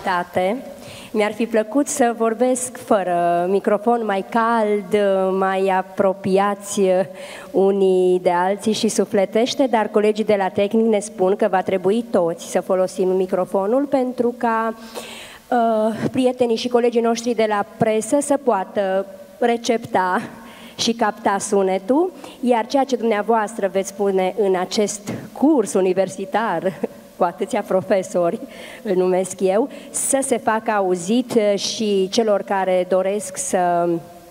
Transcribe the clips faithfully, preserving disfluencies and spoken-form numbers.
amabilitate. Mi-ar fi plăcut să vorbesc fără microfon, mai cald, mai apropiați unii de alții și sufletește, dar colegii de la tehnic ne spun că va trebui toți să folosim microfonul pentru ca uh, prietenii și colegii noștri de la presă să poată recepta și capta sunetul, iar ceea ce dumneavoastră veți spune în acest curs universitar, cu atâția profesori, îl numesc eu, să se facă auzit și celor care doresc să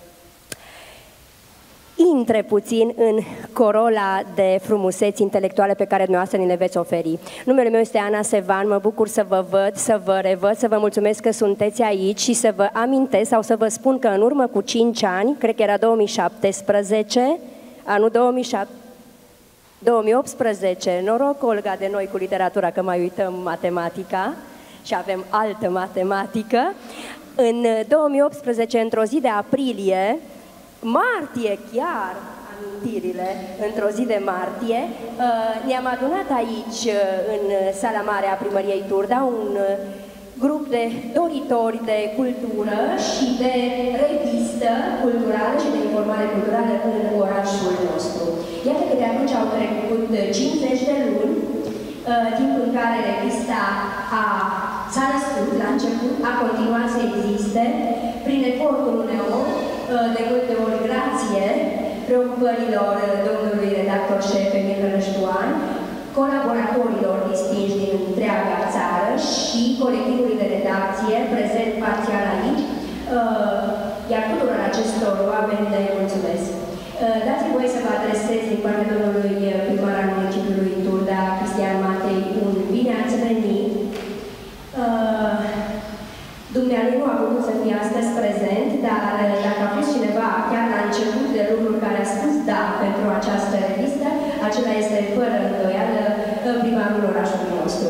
intre puțin în corola de frumuseți intelectuale pe care dumneavoastră ni le veți oferi. Numele meu este Ana Sevan, mă bucur să vă văd, să vă revăd, să vă mulțumesc că sunteți aici și să vă amintesc sau să vă spun că în urmă cu cinci ani, cred că era două mii șaptesprezece, anul două mii șapte, două mii optsprezece, noroc, Olga, de noi cu literatura, că mai uităm matematica și avem altă matematică. În două mii optsprezece, într-o zi de aprilie, martie chiar, amintirile, într-o zi de martie, ne-am adunat aici, în sala mare a primăriei Turda, un grup de doritori de cultură și de revistă culturală și de informare culturală în orașul nostru. Iată că de atunci au trecut cincizeci de luni, timp în care revista a, s-a născut la început, a continuat să existe, prin efortul uneori, de multe ori grație preocupărilor domnului redactor șef Emil Rănăștoan, colaboratorilor distinși din întreaga țară și colectivului de redacție prezent parțial aici, iar tuturor acestor oameni le mulțumesc. Dați-mi voie să vă adresez din partea domnului primar al municipiului Turda, Cristian Matei, un bine ați venit. Dumnealui nu a putut să fie astăzi prezent, dar dacă a fost cineva chiar la început de lucruri care a spus da pentru această revistă, acela este fără îndoială primarul orașului nostru.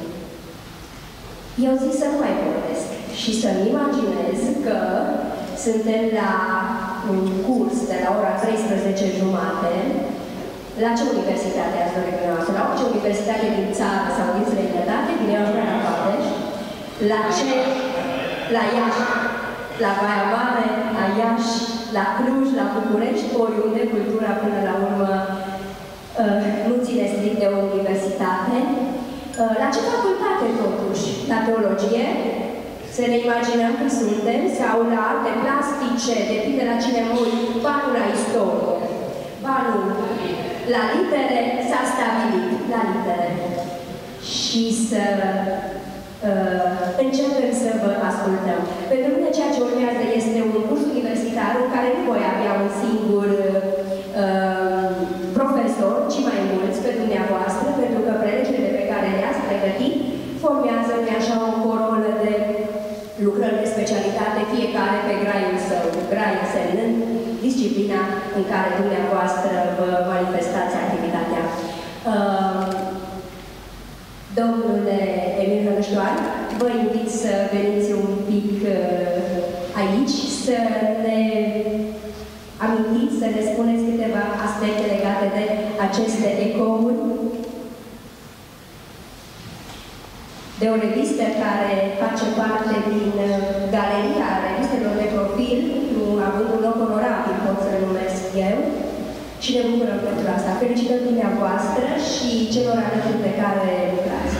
Eu zic să nu mai vorbesc și să-mi imaginez că suntem la un curs de la ora treisprezece jumate. La ce universitate ați dorit dumneavoastră? La orice universitate din țară sau din străinătate, din Iași, la Papeș? La ce? La Iași, la Baia Mare, la Iași, la Cluj, la București, oriunde cultura până la urmă nu ține strict de o universitate. La ce facultate totuși? La teologie? Să ne imaginăm că suntem, sau la arte plastice, depinde la cine mult, banul la istorie, banul la litere s-a stabilit, la litere. Și să uh, începem să vă ascultăm. Pentru mine ceea ce urmează este un curs universitar în care nu voi avea un singur uh, profesor, ci mai mulți pe dumneavoastră, pentru că prelegerile pe care le-ați pregătit formează-mi așa o corolă de lucrări de specialitate, fiecare pe graiul său, grai însemnând disciplina în care dumneavoastră vă manifestați activitatea. Uh, domnule Emil Rănăștoan, vă invit să veniți un pic uh, aici, să ne amintiți, să ne spuneți câteva aspecte legate de aceste ecouri, de o revistă care face parte din galeria revistelor de profil, având un loc onorabil, pot să-l numesc eu, și ne bucurăm pentru asta. Felicitări dumneavoastră și celor alături pe care lucrați.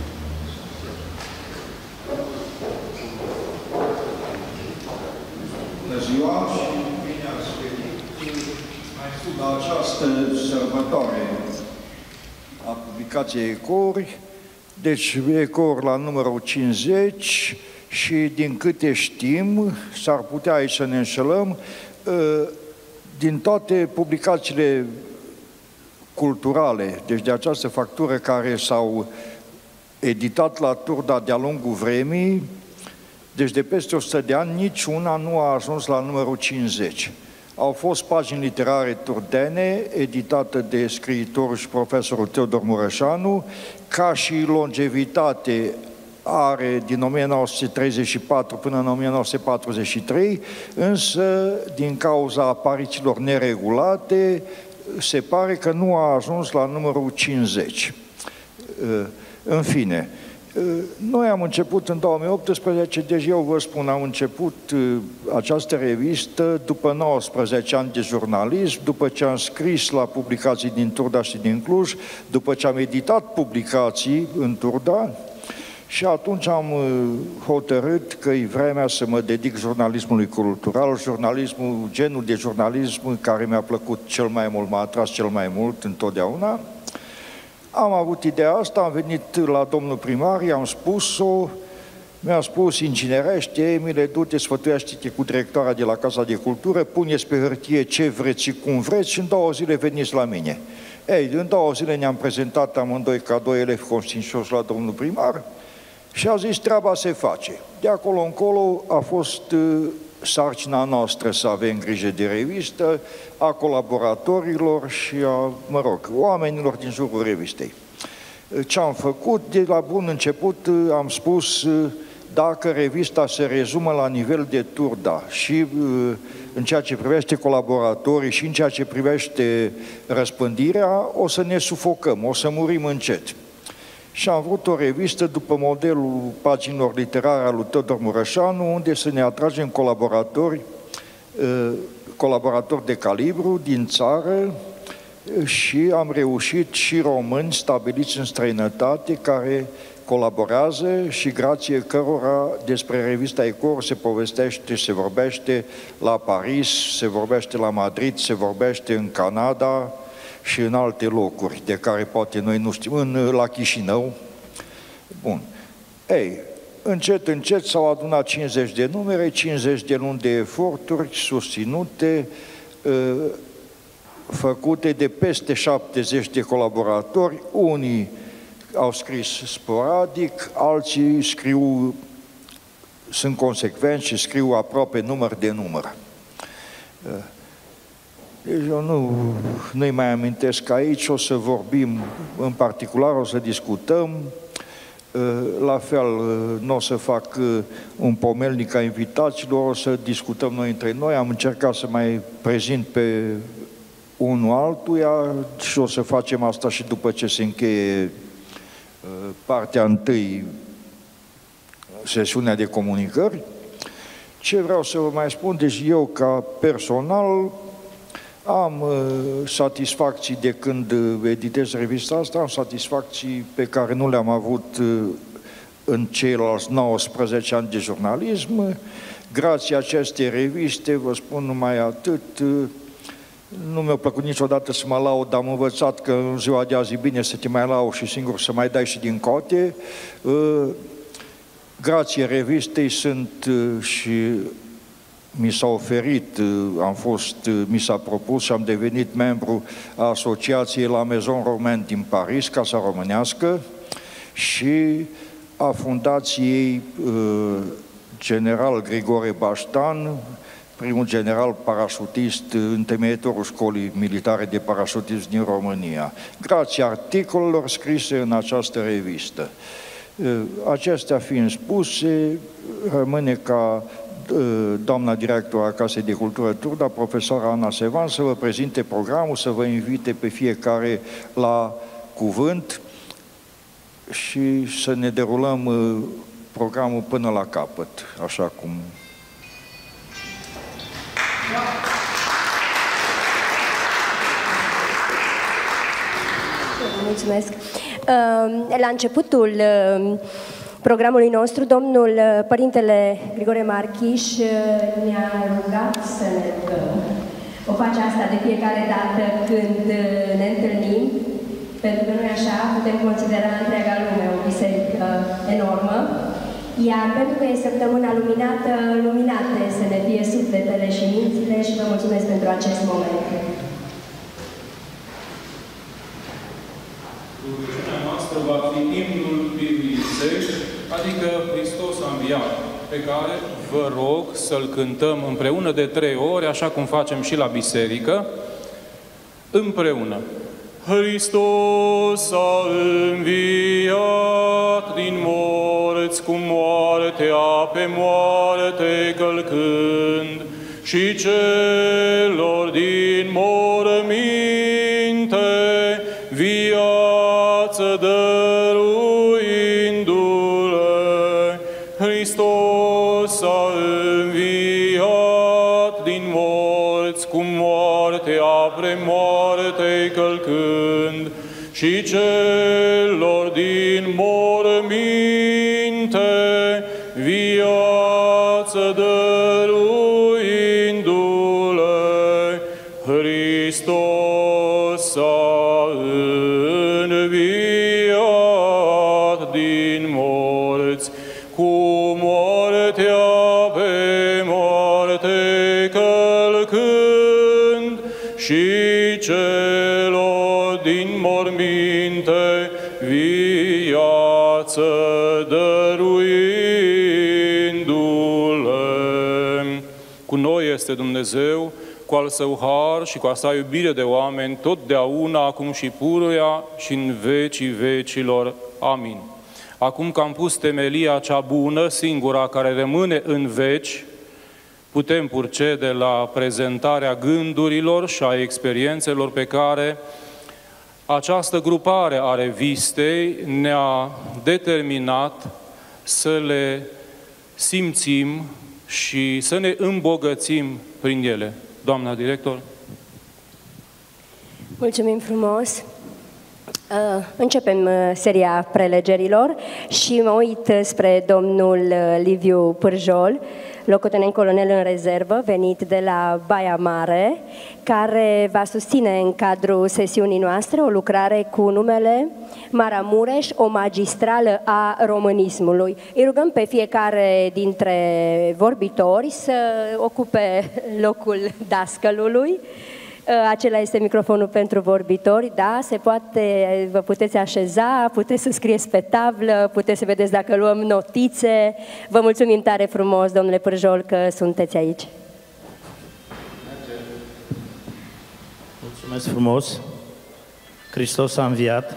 Bună ziua și bine ați venit la această sărbătoare a publicației Ecouri. Deci, Ecouri la numărul cincizeci și, din câte știm, s-ar putea aici să ne înșelăm, din toate publicațiile culturale, deci de această factură care s-au editat la Turda de-a lungul vremii, deci de peste o sută de ani, niciuna nu a ajuns la numărul cincizeci. Au fost pagini literare turdene, editată de scriitorul și profesorul Teodor Mureșanu, ca și longevitate are din o mie nouă sute treizeci și patru până în o mie nouă sute patruzeci și trei, însă, din cauza aparițiilor neregulate, se pare că nu a ajuns la numărul cincizeci. În fine, Noi am început în două mii optsprezece, deci eu vă spun, am început această revistă după nouăsprezece ani de jurnalism, după ce am scris la publicații din Turda și din Cluj, după ce am editat publicații în Turda, și atunci am hotărât că e vremea să mă dedic jurnalismului cultural, jurnalismul, genul de jurnalism care mi-a plăcut cel mai mult, m-a atras cel mai mult întotdeauna. Am avut ideea asta, am venit la domnul primar, i-am spus-o, mi-a spus, inginerește, Emile, du-te, sfătuiește-te cu directoarea de la Casa de Cultură, puneți pe hârtie ce vreți și cum vreți și în două zile veniți la mine. Ei, în două zile ne-am prezentat amândoi ca doi elevi conștiincioși la domnul primar și a zis, treaba se face. De acolo încolo a fost sarcina noastră să avem grijă de revistă, a colaboratorilor și a, mă rog, oamenilor din jurul revistei. Ce am făcut? De la bun început am spus, dacă revista se rezumă la nivel de Turda și în ceea ce privește colaboratorii și în ceea ce privește răspândirea, o să ne sufocăm, o să murim încet. Și am vrut o revistă după modelul paginilor literare al lui Teodor Mureșanu, unde să ne atragem colaboratori, colaboratori de calibru din țară și am reușit și români stabiliți în străinătate care colaborează și grație cărora despre revista Ecor se povestește, se vorbește la Paris, se vorbește la Madrid, se vorbește în Canada și în alte locuri de care poate noi nu știm, în, la Chișinău. Bun. Ei, încet, încet s-au adunat cincizeci de numere, cincizeci de luni de eforturi susținute, făcute de peste șaptezeci de colaboratori. Unii au scris sporadic, alții scriu, sunt consecvenți și scriu aproape număr de număr. Deci eu nu, nu-i mai amintesc aici, o să vorbim în particular, o să discutăm. La fel, nu o să fac un pomelnic a invitaților, o să discutăm noi între noi. Am încercat să mai prezint pe unul altuia și o să facem asta și după ce se încheie partea întâi, sesiunea de comunicări. Ce vreau să vă mai spun? Deci eu, ca personal, am uh, satisfacții de când editez revista asta, am satisfacții pe care nu le-am avut uh, în ceilalți nouăsprezece ani de jurnalism. Grație acestei reviste, vă spun numai atât, uh, nu mi-a plăcut niciodată să mă laud, am învățat că în ziua de azi e bine să te mai laud și singur să mai dai și din cote. Uh, grație revistei sunt uh, și mi s-a oferit, am fost, mi s-a propus și am devenit membru a asociației La Maison Romaine din Paris, Casa Românească, și a fundației General Grigore Baștan, primul general parașutist, întemeietorul școlii militare de parașutism din România, grație articolelor scrise în această revistă. Acestea fiind spuse, rămâne ca doamna director a Casei de Cultură Turda, profesoara Ana Sevan, să vă prezinte programul, să vă invite pe fiecare la cuvânt și să ne derulăm programul până la capăt, așa cum... Mulțumesc! La începutul programului nostru, domnul Părintele Grigore Marchiș ne-a rugat să ne rugăm. O face asta de fiecare dată când ne întâlnim, pentru că noi așa putem considera întreaga lume o biserică enormă, iar pentru că e săptămâna luminată, luminate să ne fie sufletele și mințile și vă mulțumesc pentru acest moment. Rugăciunea noastră va fi imnul Bibliei Zești, adică Hristos a înviat, pe care vă rog să-l cântăm împreună de trei ori, așa cum facem și la biserică, împreună. Hristos a înviat din morți cu moartea pe moarte călcând și celor din morminte viață dăruindu-i. s-a înviat din morți, cu moartea premoartei călcând, și celor din morminte viață dăruindu-le, Hristos s-a înviat din morți, cu moartea pe moarte călcând, și celor din morminte viață dăruindu-le. Cu noi este Dumnezeu, cu al Său har și cu a Sa iubire de oameni, totdeauna, acum și pururea și în vecii vecilor. Amin. Acum că am pus temelia cea bună, singura care rămâne în veci, putem procede la prezentarea gândurilor și a experiențelor pe care această grupare a revistei ne-a determinat să le simțim și să ne îmbogățim prin ele. Doamna director. Mulțumim frumos! Începem seria prelegerilor și mă uit spre domnul Liviu Pârjol, locotenent colonel în rezervă, venit de la Baia Mare, care va susține în cadrul sesiunii noastre o lucrare cu numele Maramureș, o magistrală a românismului. Îi rugăm pe fiecare dintre vorbitori să ocupe locul dascălului. Acela este microfonul pentru vorbitori, da, se poate, vă puteți așeza, puteți să scrieți pe tablă, puteți să vedeți dacă luăm notițe. Vă mulțumim tare frumos, domnule Pârjol, că sunteți aici. Mulțumesc frumos! Hristos a înviat!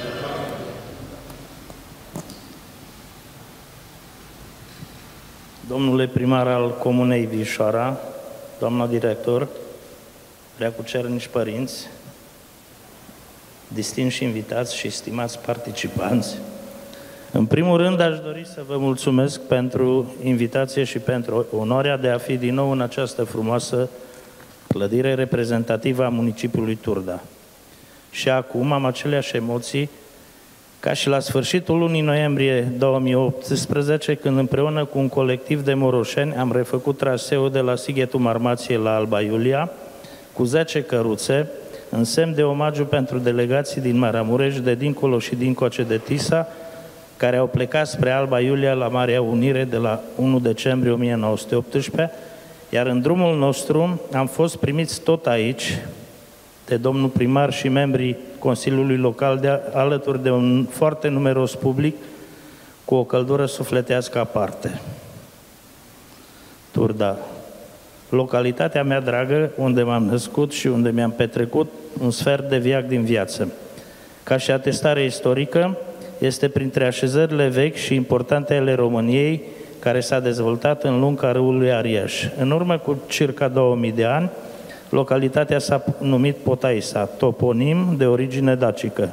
Domnule primar al Comunei Vișoara, doamna director, preacucernici părinți, distinși invitați și stimați participanți, în primul rând aș dori să vă mulțumesc pentru invitație și pentru onoarea de a fi din nou în această frumoasă clădire reprezentativă a municipiului Turda. Și acum am aceleași emoții ca și la sfârșitul lunii noiembrie două mii optsprezece, când împreună cu un colectiv de moroșeni am refăcut traseul de la Sighetul Marmației la Alba Iulia, cu zece căruțe, în semn de omagiu pentru delegații din Maramureș, de dincolo și dincoace de Tisa, care au plecat spre Alba Iulia la Marea Unire de la unu decembrie o mie nouă sute optsprezece, iar în drumul nostru am fost primiți tot aici, de domnul primar și membrii Consiliului Local, de alături de un foarte numeros public, cu o căldură sufletească aparte. Turda, localitatea mea dragă, unde m-am născut și unde mi-am petrecut un sfert de viac din viață. Ca și atestare istorică, este printre așezările vechi și importante ale României, care s-a dezvoltat în lunga râului Ariaș. În urmă cu circa două mii de ani, localitatea s-a numit Potaisa, toponim de origine dacică.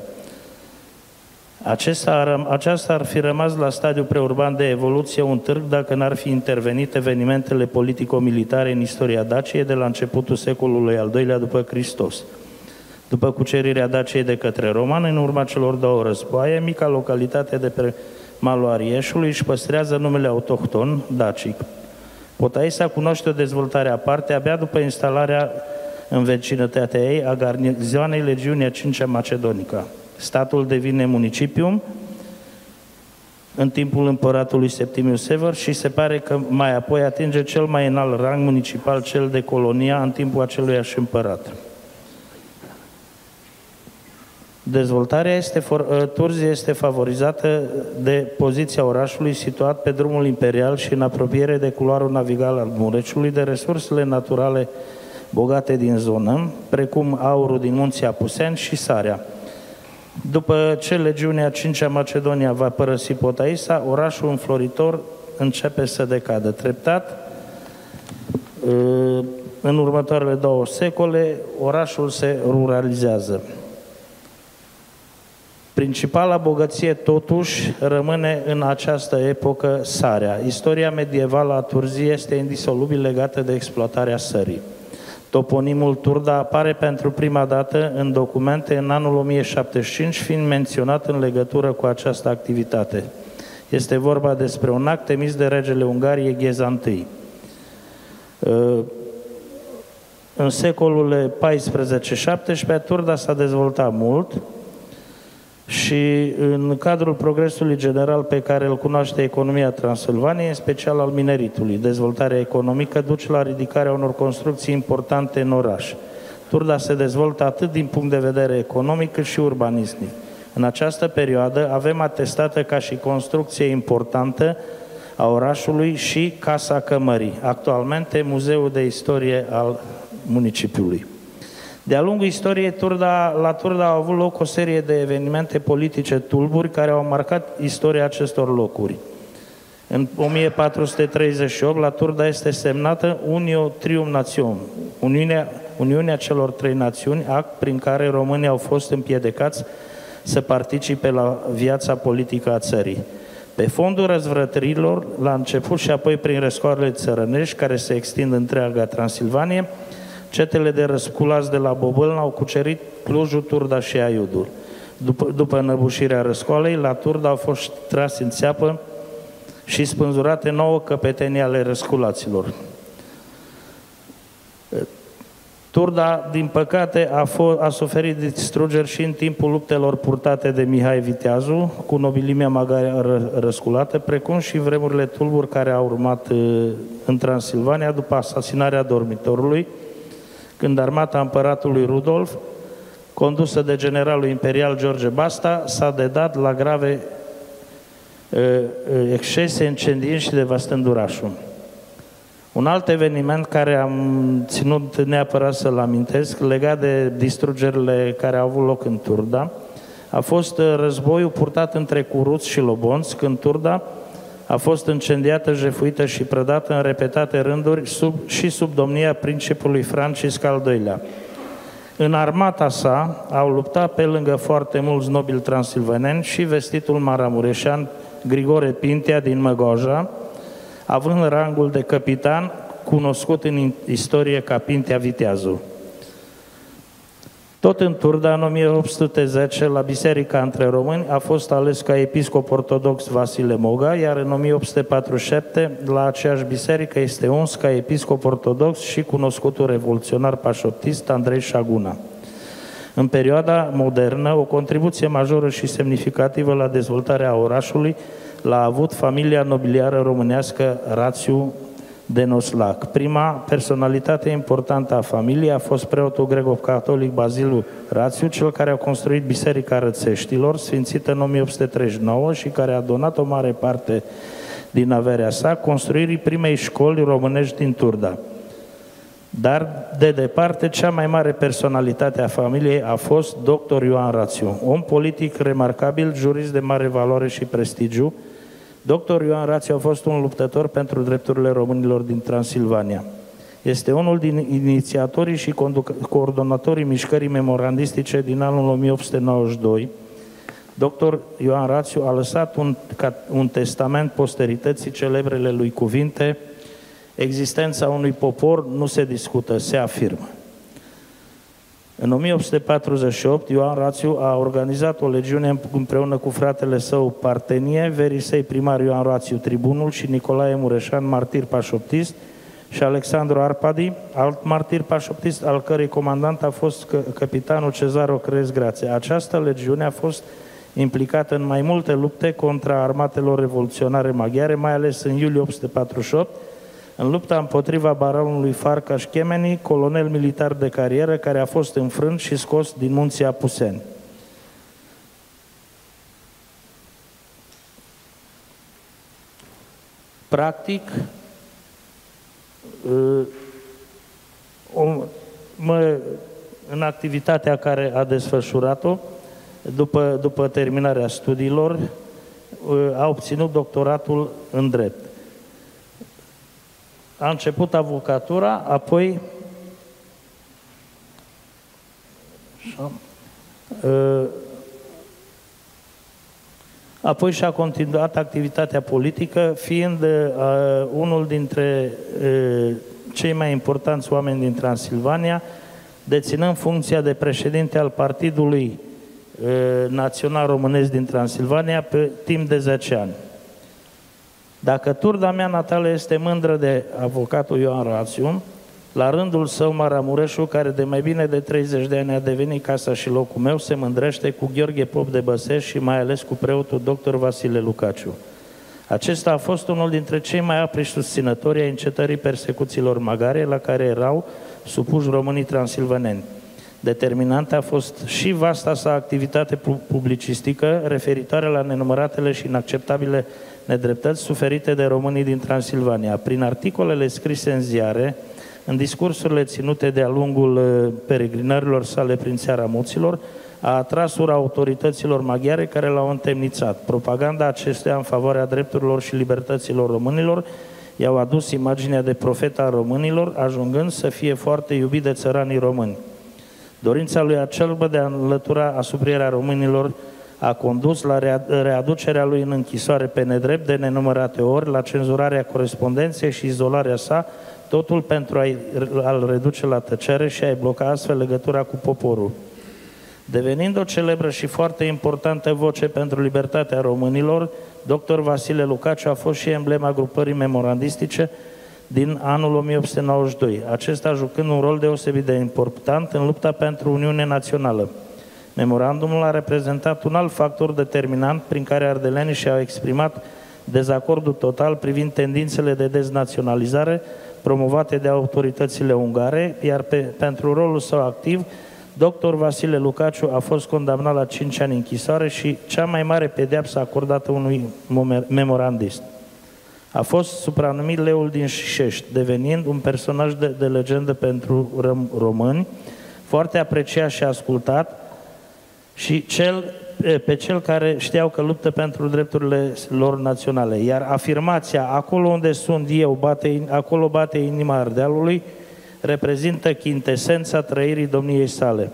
Acesta, aceasta ar fi rămas la stadiul preurban de evoluție un târg dacă n-ar fi intervenit evenimentele politico-militare în istoria Daciei de la începutul secolului al doilea după Hristos. După cucerirea Daciei de către romani, în urma celor două războaie, mica localitate de pe malul Arieșului își păstrează numele autohton, dacic. Potaisa cunoaște o dezvoltare aparte abia după instalarea în vecinătatea ei a garnizoanei Legiunii a cincea Macedonica. Statul devine municipium în timpul împăratului Septimius Sever și se pare că mai apoi atinge cel mai înalt rang municipal, cel de colonia, în timpul aceluiași împărat. Dezvoltarea este for, Turzii este favorizată de poziția orașului situat pe drumul imperial și în apropiere de culoarul navigal al Mureșului, de resursele naturale bogate din zonă, precum aurul din munții Apuseni și sarea. După ce Legiunea cincea Macedonia va părăsi Potaisa, orașul înfloritor începe să decadă treptat. În următoarele două secole, orașul se ruralizează. Principala bogăție, totuși, rămâne în această epocă sarea. Istoria medievală a Turzii este indisolubil legată de exploatarea sării. Toponimul Turda apare pentru prima dată în documente în anul o mie șaptezeci și cinci, fiind menționat în legătură cu această activitate. Este vorba despre un act emis de regele Ungariei Gheza I. În secolul paisprezece șaptesprezece, Turda s-a dezvoltat mult și în cadrul progresului general pe care îl cunoaște economia Transilvaniei, în special al mineritului, dezvoltarea economică duce la ridicarea unor construcții importante în oraș. Turda se dezvoltă atât din punct de vedere economic cât și urbanistic. În această perioadă avem atestată ca și construcție importantă a orașului și Casa Cămării, actualmente Muzeul de Istorie al municipiului. De-a lungul istoriei, Turda, la Turda au avut loc o serie de evenimente politice tulburi care au marcat istoria acestor locuri. În o mie patru sute treizeci și opt, la Turda este semnată Unio Trium Nationum, Uniunea, Uniunea celor trei națiuni, act prin care românii au fost împiedicați să participe la viața politică a țării. Pe fondul răzvrătărilor, la început și apoi prin răscoarele țărănești, care se extind întreaga Transilvanie, cetele de răsculați de la Bobâlna au cucerit Clujul, Turda și Aiudul. După, după înăbușirea răscoalei, la Turda au fost trase în țeapă și spânzurate nouă căpetenii ale răsculaților. Turda, din păcate, a, a suferit distrugeri și în timpul luptelor purtate de Mihai Viteazu cu nobilimea maghiară răsculată, precum și vremurile tulburi care au urmat în Transilvania după asasinarea dormitorului, când armata împăratului Rudolf, condusă de generalul imperial George Basta, s-a dedat la grave uh, excese, incendiind și devastând orașul. Un alt eveniment care am ținut neapărat să-l amintesc, legat de distrugerile care au avut loc în Turda, a fost războiul purtat între curuți și lobonți, când Turda a fost incendiată, jefuită și prădată în repetate rânduri sub, și sub domnia principului Francisc al doilea. În armata sa au luptat pe lângă foarte mulți nobili transilvaneni și vestitul maramureșan Grigore Pintea din Măgoja, având rangul de capitan, cunoscut în istorie ca Pintea Viteazu. Tot în Turda, în o mie opt sute zece, la Biserica între Români, a fost ales ca episcop ortodox Vasile Moga, iar în o mie opt sute patruzeci și șapte, la aceeași biserică, este uns ca episcop ortodox și cunoscutul revoluționar pașoptist Andrei Șaguna. În perioada modernă, o contribuție majoră și semnificativă la dezvoltarea orașului l-a avut familia nobiliară românească Rațiu de Noslac. Prima personalitate importantă a familiei a fost preotul greco-catolic Bazilu Rațiu, cel care a construit Biserica Rățeștilor, sfințită în o mie opt sute treizeci și nouă și care a donat o mare parte din averea sa construirii primei școli românești din Turda. Dar, de departe, cea mai mare personalitate a familiei a fost doctor Ioan Rațiu, om politic remarcabil, jurist de mare valoare și prestigiu. Doctor Ioan Rațiu a fost un luptător pentru drepturile românilor din Transilvania. Este unul din inițiatorii și coordonatorii mișcării memorandistice din anul o mie opt sute nouăzeci și doi. Doctor Ioan Rațiu a lăsat un, un testament posterității, celebrele lui cuvinte: existența unui popor nu se discută, se afirmă. În o mie opt sute patruzeci și opt, Ioan Rațiu a organizat o legiune împreună cu fratele său Partenie, Verisei primar Ioan Rațiu tribunul și Nicolae Mureșan, martir pașoptist, și Alexandru Arpadi, alt martir pașoptist, al cărei comandant a fost capitanul Cezaro Crez Grație. Această legiune a fost implicată în mai multe lupte contra armatelor revoluționare maghiare, mai ales în iulie opt sute patruzeci și opt, în lupta împotriva baronului Farcaș Chemeni, colonel militar de carieră care a fost înfrânt și scos din munții Apuseni. Practic, în activitatea care a desfășurat-o, după, după terminarea studiilor, a obținut doctoratul în drept. A început avocatura, apoi apoi și-a continuat activitatea politică, fiind uh, unul dintre uh, cei mai importanți oameni din Transilvania, deținând funcția de președinte al Partidului uh, Național Românesc din Transilvania pe timp de zece ani. Dacă turda mea natală este mândră de avocatul Ioan Rațiu, la rândul său Maramureșul, care de mai bine de treizeci de ani a devenit casa și locul meu, se mândrește cu Gheorghe Pop de Băsești și mai ales cu preotul doctor Vasile Lucaciu. Acesta a fost unul dintre cei mai apri susținători ai încetării persecuțiilor magare la care erau supuși românii transilvaneni. Determinantă a fost și vasta sa activitate publicistică referitoare la nenumăratele și inacceptabile nedreptăți suferite de românii din Transilvania. Prin articolele scrise în ziare, în discursurile ținute de-a lungul peregrinărilor sale prin Țara Muților, a atras ura autorităților maghiare care l-au întemnițat. Propaganda acestuia în favoarea drepturilor și libertăților românilor i-au adus imaginea de profet al românilor, ajungând să fie foarte iubit de țăranii români. Dorința lui acerbă de a înlătura asuprierea românilor a condus la readucerea lui în închisoare pe nedrept de nenumărate ori, la cenzurarea corespondenței și izolarea sa, totul pentru a-l reduce la tăcere și a-i bloca astfel legătura cu poporul. Devenind o celebră și foarte importantă voce pentru libertatea românilor, doctor Vasile Lucaciu a fost și emblema grupării memorandistice din anul o mie opt sute nouăzeci și doi, acesta jucând un rol deosebit de important în lupta pentru Uniune Națională. Memorandumul a reprezentat un alt factor determinant prin care ardelenii și-au exprimat dezacordul total privind tendințele de deznaționalizare promovate de autoritățile ungare, iar pe, pentru rolul său activ, doctor Vasile Lucaciu a fost condamnat la cinci ani închisoare și cea mai mare pedeapsă acordată unui memorandist. A fost supranumit Leul din Șișești, devenind un personaj de, de legendă pentru români, foarte apreciat și ascultat, și cel, pe cel care știau că luptă pentru drepturile lor naționale. Iar afirmația, acolo unde sunt eu, bate, acolo bate inima Ardealului, reprezintă chintesența trăirii domniei sale.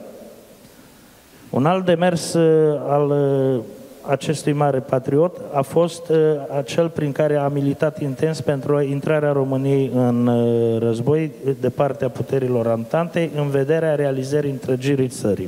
Un alt demers al acestui mare patriot a fost acel prin care a militat intens pentru intrarea României în război de partea puterilor Antantei în vederea realizării întregirii țării.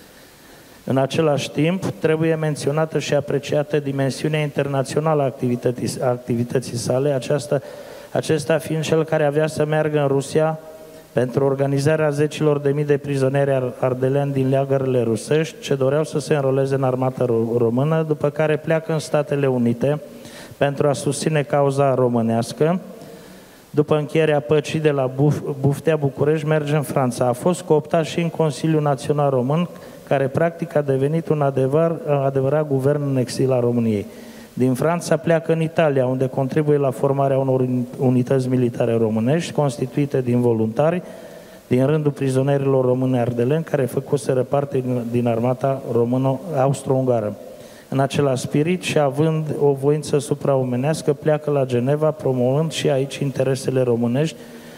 În același timp, trebuie menționată și apreciată dimensiunea internațională a activității, a activității sale, aceasta, acesta fiind cel care avea să meargă în Rusia pentru organizarea zecilor de mii de prizonieri ardeleani din leagările rusești ce doreau să se înroleze în armata română, după care pleacă în Statele Unite pentru a susține cauza românească. După încheierea păcii de la Buf, Buftea București, merge în Franța. A fost cooptat și în Consiliul Național Român, care practic a devenit un adevăr, adevărat guvern în exil al României. Din Franța pleacă în Italia, unde contribuie la formarea unor unități militare românești, constituite din voluntari, din rândul prizonierilor români ardeleni, care făcuseră parte din, din armata româno-austro-ungară. În același spirit și având o voință supraomenească, pleacă la Geneva, promovând și aici interesele românești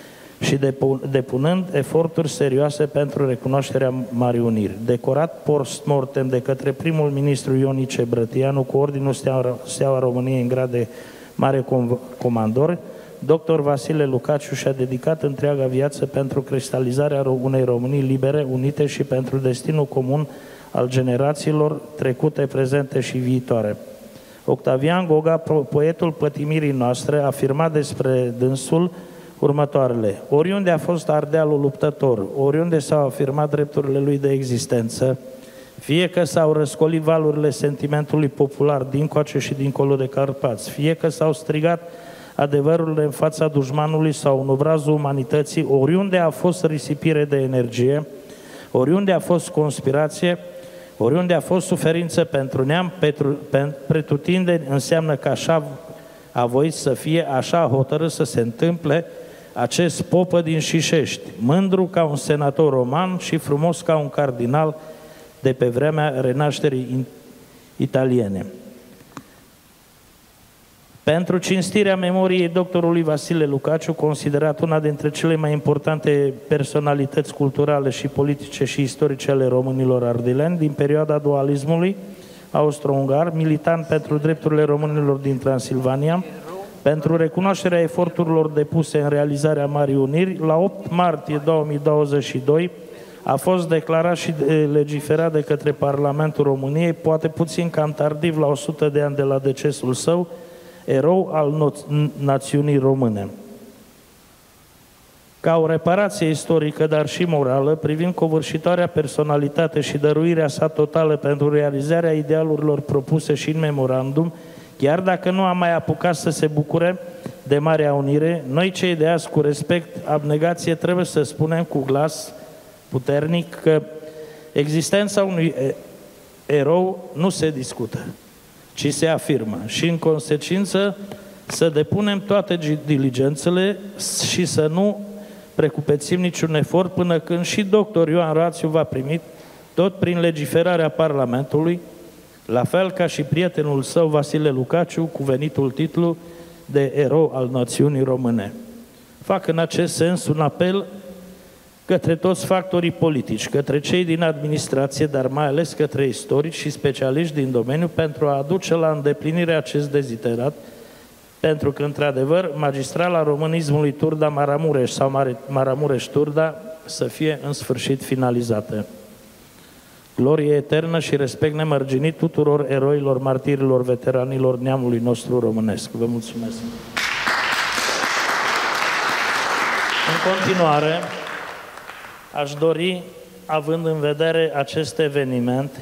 și depunând eforturi serioase pentru recunoașterea Marii Uniri. Decorat post-mortem de către primul ministru Ionice Brătianu cu ordinul Steaua, Steaua României în grad de mare comandor, doctor Vasile Lucaciu și-a dedicat întreaga viață pentru cristalizarea unei Românii libere, unite și pentru destinul comun al generațiilor trecute, prezente și viitoare. Octavian Goga, poetul pătimirii noastre, a afirmat despre dânsul următoarele: oriunde a fost Ardealul luptător, oriunde s-au afirmat drepturile lui de existență, fie că s-au răscolit valurile sentimentului popular dincoace și dincolo de Carpați, fie că s-au strigat adevărurile în fața dușmanului sau în obrazul umanității, oriunde a fost risipire de energie, oriunde a fost conspirație, oriunde a fost suferință pentru neam, pretutindeni, înseamnă că așa a voit să fie, așa a hotărât să se întâmple acest popă din Șișești, mândru ca un senator roman și frumos ca un cardinal de pe vremea renașterii italiene. Pentru cinstirea memoriei doctorului Vasile Lucaciu, considerat una dintre cele mai importante personalități culturale și politice și istorice ale românilor ardeleni din perioada dualismului, austro-ungar, militant pentru drepturile românilor din Transilvania, pentru recunoașterea eforturilor depuse în realizarea Marii Uniri, la opt martie două mii douăzeci și doi a fost declarat și legiferat de către Parlamentul României, poate puțin cam tardiv, la o sută de ani de la decesul său, erou al națiunii române. Ca o reparație istorică, dar și morală, privind covârșitoarea personalitate și dăruirea sa totală pentru realizarea idealurilor propuse și în memorandum, chiar dacă nu am mai apucat să se bucure de Marea Unire, noi cei de azi, cu respect, abnegație, trebuie să spunem cu glas puternic că existența unui erou nu se discută, ci se afirmă și, în consecință, să depunem toate diligențele și să nu precupețim niciun efort până când și doctor Ioan Rațiu va primi, tot prin legiferarea Parlamentului, la fel ca și prietenul său Vasile Lucaciu, cuvenitul titlu de erou al națiunii române. Fac în acest sens un apel către toți factorii politici, către cei din administrație, dar mai ales către istorici și specialiști din domeniu, pentru a aduce la îndeplinire acest deziderat, pentru că, într-adevăr, magistrala românismului Turda-Maramureș sau Maramureș-Turda să fie în sfârșit finalizată. Glorie eternă și respect nemărginit tuturor eroilor, martirilor, veteranilor neamului nostru românesc. Vă mulțumesc! În continuare, aș dori, având în vedere acest eveniment,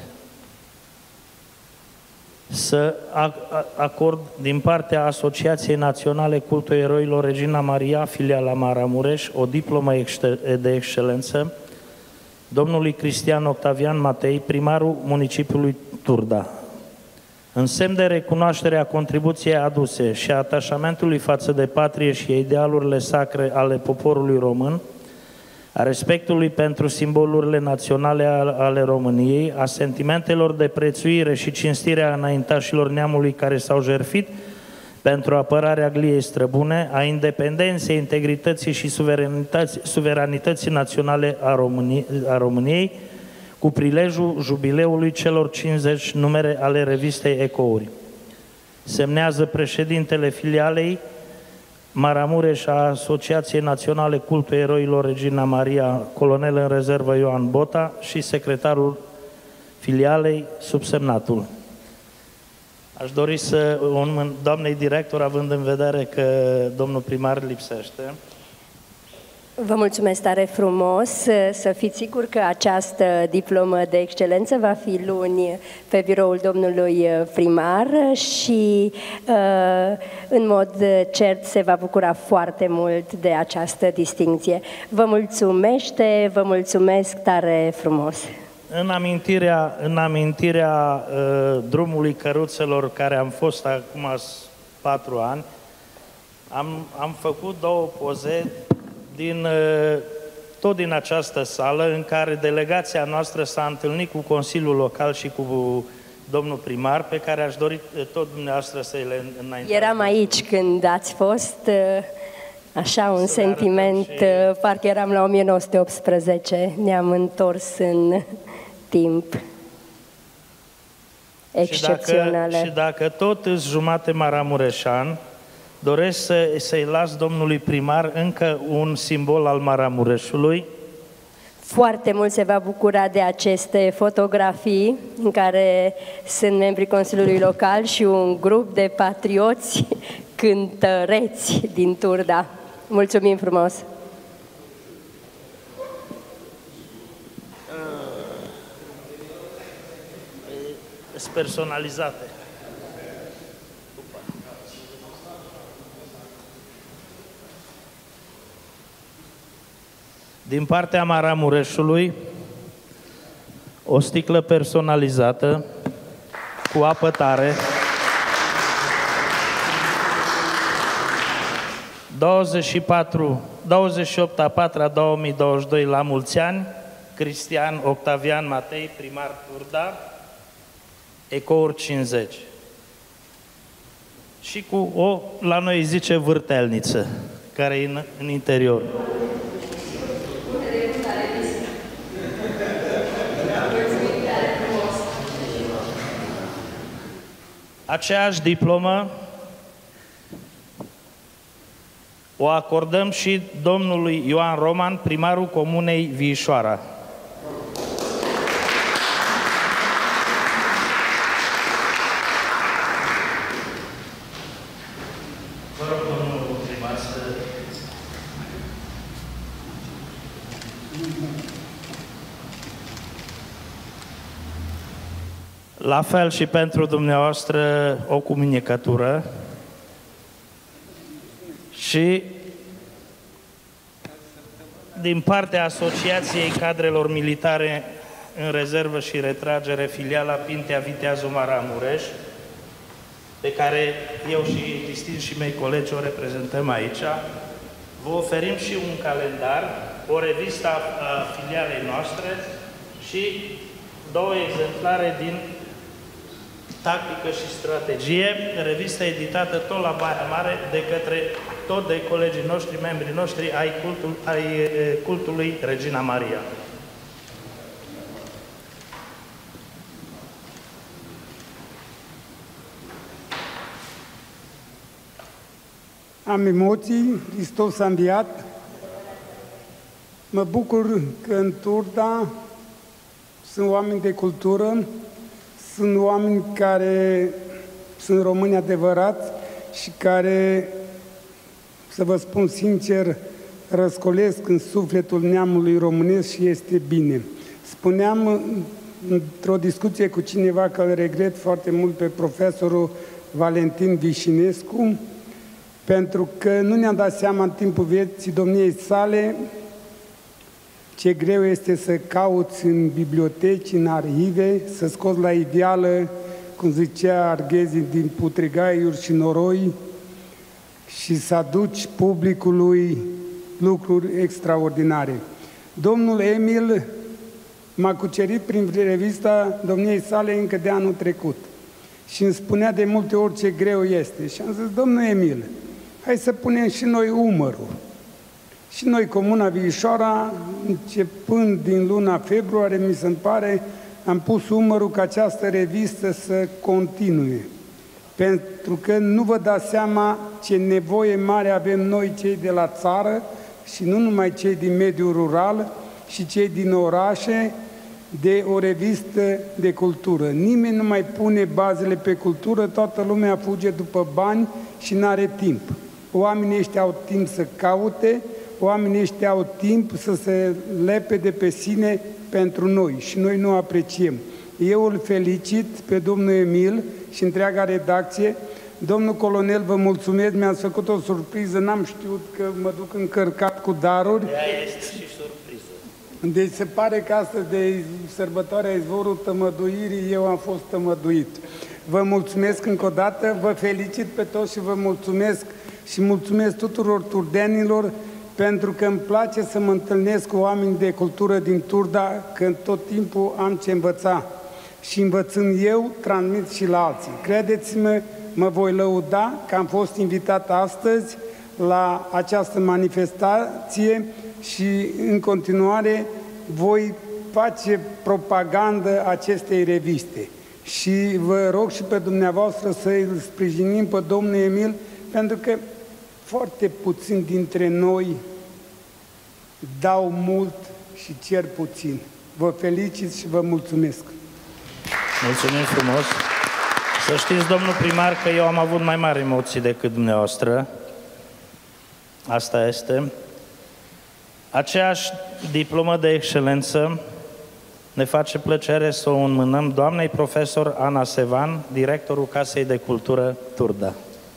să acord din partea Asociației Naționale Cultul Eroilor Regina Maria, filiala Maramureș, o diplomă de excelență domnului Cristian Octavian Matei, primarul municipiului Turda. În semn de recunoaștere a contribuției aduse și a atașamentului față de patrie și idealurile sacre ale poporului român, a respectului pentru simbolurile naționale ale României, a sentimentelor de prețuire și cinstire a înaintașilor neamului care s-au jertfit pentru apărarea gliei străbune, a independenței, integrității și suveranității, suveranității naționale a României, a României, cu prilejul jubileului celor cincizeci numere ale revistei Ecouri. Semnează președintele filialei Maramureș a Asociației Naționale Cultul Eroilor Regina Maria, colonel în rezervă Ioan Bota, și secretarul filialei, subsemnatul. Aș dori să, un, doamnei director, având în vedere că domnul primar lipsește. Vă mulțumesc tare frumos, să fiți sigur că această diplomă de excelență va fi luni pe biroul domnului primar și în mod cert se va bucura foarte mult de această distincție. Vă mulțumește, vă mulțumesc tare frumos. În amintirea, în amintirea uh, drumului căruțelor care am fost acum patru ani, am, am făcut două poze din, uh, tot din această sală, în care delegația noastră s-a întâlnit cu Consiliul Local și cu domnul primar, pe care aș dori tot dumneavoastră să le înaintați. Eram aici când ați fost, așa un sentiment, și... parcă eram la o mie nouă sute optsprezece, ne-am întors în timp excepționale. Și dacă, și dacă tot îți jumate maramureșan, doresc să, să-i las domnului primar încă un simbol al Maramureșului. Foarte mult se va bucura de aceste fotografii în care sunt membrii Consiliului Local și un grup de patrioți cântăreți din Turda. Mulțumim frumos! Sunt personalizate. Din partea Maramureșului, o sticlă personalizată cu apă tare, douăzeci și patru, douăzeci și opt a patra două mii douăzeci și doi, la mulți ani, Cristian Octavian Matei, primar Turda, Ecouri cincizeci. Și cu o, la noi zice, vârtelniță, care e în, în interior. Aceeași diplomă o acordăm și domnului Ioan Roman, primarul Comunei Viișoara. Vă rog, domnul primar, să... La fel și pentru dumneavoastră o comunicătură și din partea Asociației Cadrelor Militare în Rezervă și Retragere, filiala Pintea Viteazul Maramureș, pe care eu și distinși mei colegi o reprezentăm aici, vă oferim și un calendar, o revistă a, a filialei noastre și două exemplare din Tactică și Strategie, revistă editată tot la Baia Mare de către tot de colegii noștri, membrii noștri ai, cultul, ai cultului Regina Maria. Am emoții, Hristos a înviat. Mă bucur că în Turda sunt oameni de cultură, sunt oameni care sunt români adevărați și care, să vă spun sincer, răscolesc în sufletul neamului românesc și este bine. Spuneam într-o discuție cu cineva că îl regret foarte mult pe profesorul Valentin Vișinescu, pentru că nu ne-am dat seama în timpul vieții domniei sale ce greu este să cauți în biblioteci, în arhive, să scoți la iveală, cum zicea Arghezi, din putrigaiuri și noroi și să aduci publicului lucruri extraordinare. Domnul Emil m-a cucerit prin revista domniei sale încă de anul trecut și îmi spunea de multe ori ce greu este. Și am zis, domnul Emil, hai să punem și noi umărul. Și noi, Comuna Viișoara, începând din luna februarie, mi se pare, am pus umărul ca această revistă să continue. Pentru că nu vă dați seama ce nevoie mare avem noi, cei de la țară, și nu numai cei din mediul rural, și cei din orașe, de o revistă de cultură. Nimeni nu mai pune bazele pe cultură, toată lumea fuge după bani și nu are timp. Oamenii ăștia au timp să caute, oamenii ăștia au timp să se lepede pe sine pentru noi și noi nu apreciem. Eu îl felicit pe domnul Emil și întreaga redacție. Domnul colonel, vă mulțumesc, mi-ați făcut o surpriză, n-am știut că mă duc încărcat cu daruri. Ea este și surpriză. Deci se pare că astăzi de sărbătoarea izvorul tămăduirii eu am fost tămăduit. Vă mulțumesc încă o dată, vă felicit pe toți și vă mulțumesc și mulțumesc tuturor turdenilor pentru că îmi place să mă întâlnesc cu oameni de cultură din Turda, că tot timpul am ce învăța. Și învățând eu, transmit și la alții. Credeți-mă, mă voi lăuda că am fost invitat astăzi la această manifestație și în continuare voi face propagandă acestei reviste. Și vă rog și pe dumneavoastră să îl sprijinim pe domnul Emil, pentru că foarte puțin dintre noi dau mult și cer puțin. Vă felicit și vă mulțumesc. Mulțumim frumos. Să știți, domnul primar, că eu am avut mai mari emoții decât dumneavoastră. Asta este. Aceeași diplomă de excelență ne face plăcere să o înmânăm doamnei profesor Ana Sevan, directorul Casei de Cultură Turda.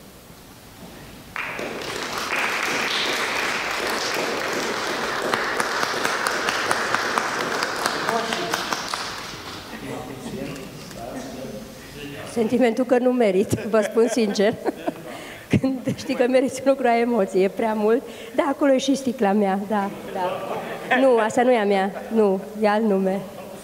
Sentimentul că nu merit, vă spun sincer. Când știi că meriți un lucru, ai emoție, e prea mult. Da, acolo e și sticla mea, da, da. Nu, asta nu e a mea, nu, e alt nume.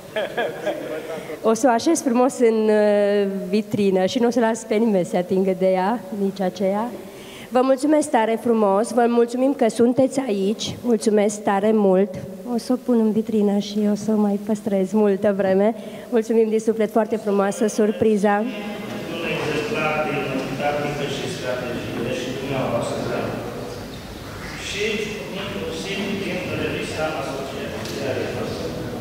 O să o așez frumos în vitrină și nu o să las pe nimeni să se atingă de ea, nici aceea. Vă mulțumesc tare frumos, vă mulțumim că sunteți aici, mulțumesc tare mult. O să o pun în vitrină și o să o mai păstrez multă vreme. Mulțumim din suflet, foarte frumoasă surpriza. strategie și dumneavoastră și inclusiv din revista asociației noastre.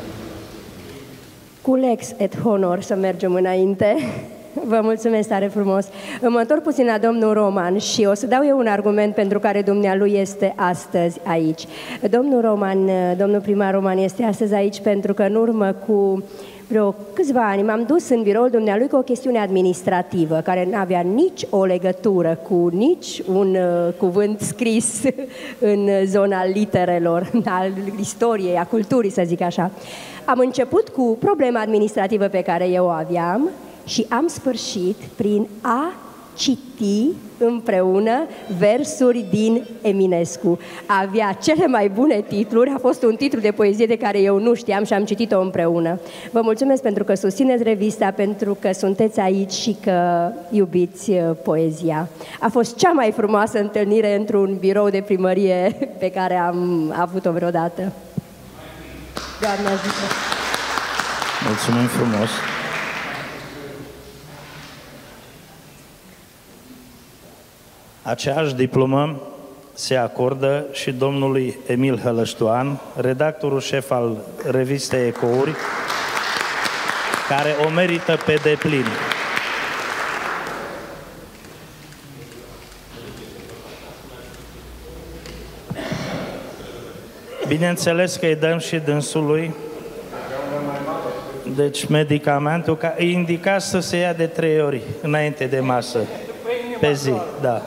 Cu lex et honor să mergem înainte. Vă mulțumesc tare frumos. Mă întorc puțin la domnul Roman și o să dau eu un argument pentru care dumnealui este astăzi aici. Domnul Roman, domnul primar Roman este astăzi aici pentru că în urmă cu vreo câțiva ani m-am dus în biroul dumnealui cu o chestiune administrativă care nu avea nici o legătură cu nici un uh, cuvânt scris în zona literelor, al istoriei, a culturii, să zic așa. Am început cu problema administrativă pe care eu o aveam și am sfârșit prin a citi împreună versuri din Eminescu. Avea cele mai bune titluri, a fost un titlu de poezie de care eu nu știam și am citit-o împreună. Vă mulțumesc pentru că susțineți revista, pentru că sunteți aici și că iubiți poezia. A fost cea mai frumoasă întâlnire într-un birou de primărie pe care am avut-o vreodată. Doamne ajută! Mulțumim frumos! Aceeași diplomă se acordă și domnului Emil Hălăștuan, redactorul șef al revistei Ecouri, care o merită pe deplin. Bineînțeles că îi dăm și dânsului, deci medicamentul, că îi indica să se ia de trei ori înainte de masă, pe zi, da.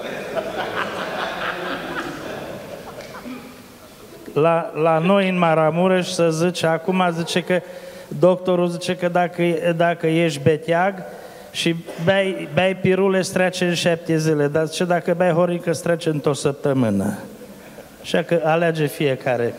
La, la noi în Maramureș să zice, acum zice că doctorul zice că dacă, dacă ești beteag și bei, bei pirule, îți trece în șapte zile, dar zice dacă bei horică, îți trece într-o săptămână. Așa că alege fiecare.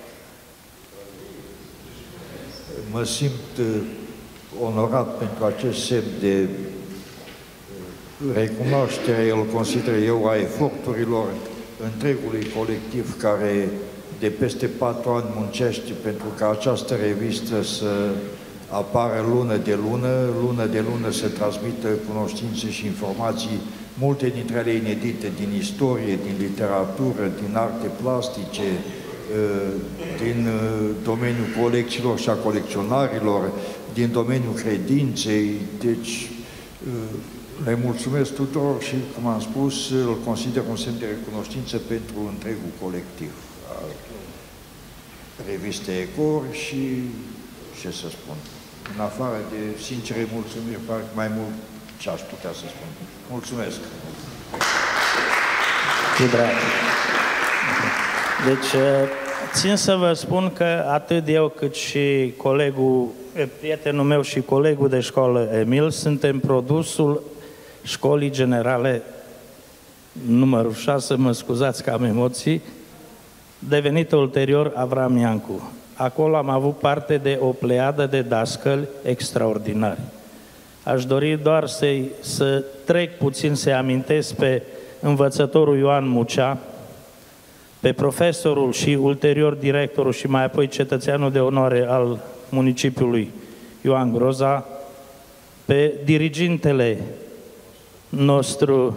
Mă simt onorat pentru acest semn de recunoaștere, îl consider eu, a eforturilor întregului colectiv care de peste patru ani muncește pentru ca această revistă să apară lună de lună, lună de lună să transmită cunoștințe și informații, multe dintre ele inedite din istorie, din literatură, din arte plastice, din domeniul colecțiilor și a colecționarilor, din domeniul credinței. Deci le mulțumesc tuturor și, cum am spus, îl consider un semn de recunoștință pentru întregul colectiv al revistei Ecouri și, ce să spun, în afară de sincere mulțumiri, parcă mai mult ce aș putea să spun. Mulțumesc! Cu drag! Deci, țin să vă spun că atât eu cât și colegul, prietenul meu și colegul de școală, Emil, suntem produsul Școlii Generale numărul șase, mă scuzați că am emoții, devenită ulterior Avram Iancu. Acolo am avut parte de o pleiadă de dascăli extraordinari. Aș dori doar să, să trec puțin, să amintesc pe învățătorul Ioan Mucea, pe profesorul și ulterior directorul și mai apoi cetățeanul de onoare al municipiului Ioan Groza, pe dirigintele nostru,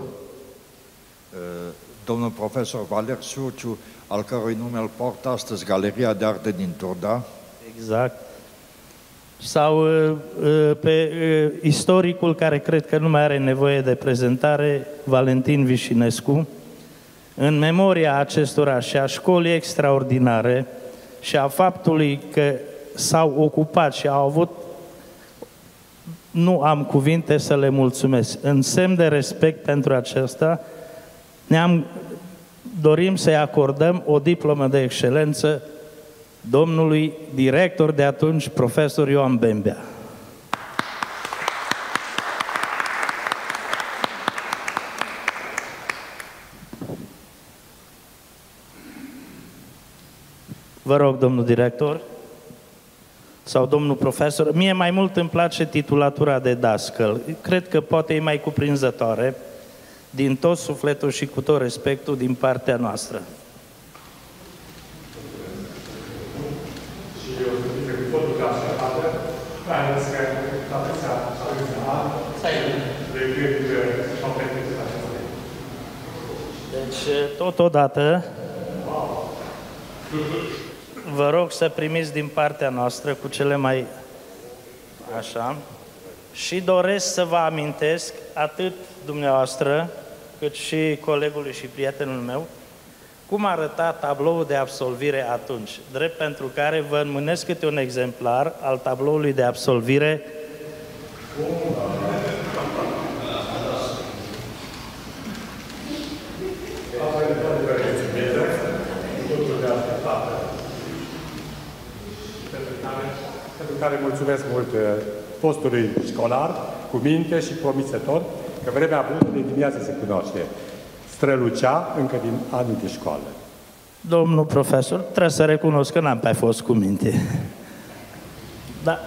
domnul profesor Valer Surciu, al cărui nume îl poartă astăzi Galeria de Arte din Turda. Exact. Sau pe istoricul care cred că nu mai are nevoie de prezentare, Valentin Vișinescu, în memoria acestora și a școlii extraordinare și a faptului că s-au ocupat și au avut, nu am cuvinte să le mulțumesc. În semn de respect pentru aceasta, ne-am dorim să-i acordăm o diplomă de excelență domnului director de atunci, profesor Ioan Bembea. Vă rog, domnul director sau domnul profesor, mie mai mult îmi place titulatura de dascăl. Cred că poate e mai cuprinzătoare, din tot sufletul și cu tot respectul din partea noastră. Deci, totodată, vă rog să primiți din partea noastră cu cele mai așa și doresc să vă amintesc atât dumneavoastră cât și colegului și prietenul meu cum arăta tabloul de absolvire atunci, drept pentru care vă înmânesc câte un exemplar al tabloului de absolvire. Pentru care mulțumesc mult postului școlar, cu minte și promițător, că vremea bună de dimineață se cunoaște. Strălucea încă din anii de școală. Domnul profesor, trebuie să recunosc că n-am pe fost cu minte. Da.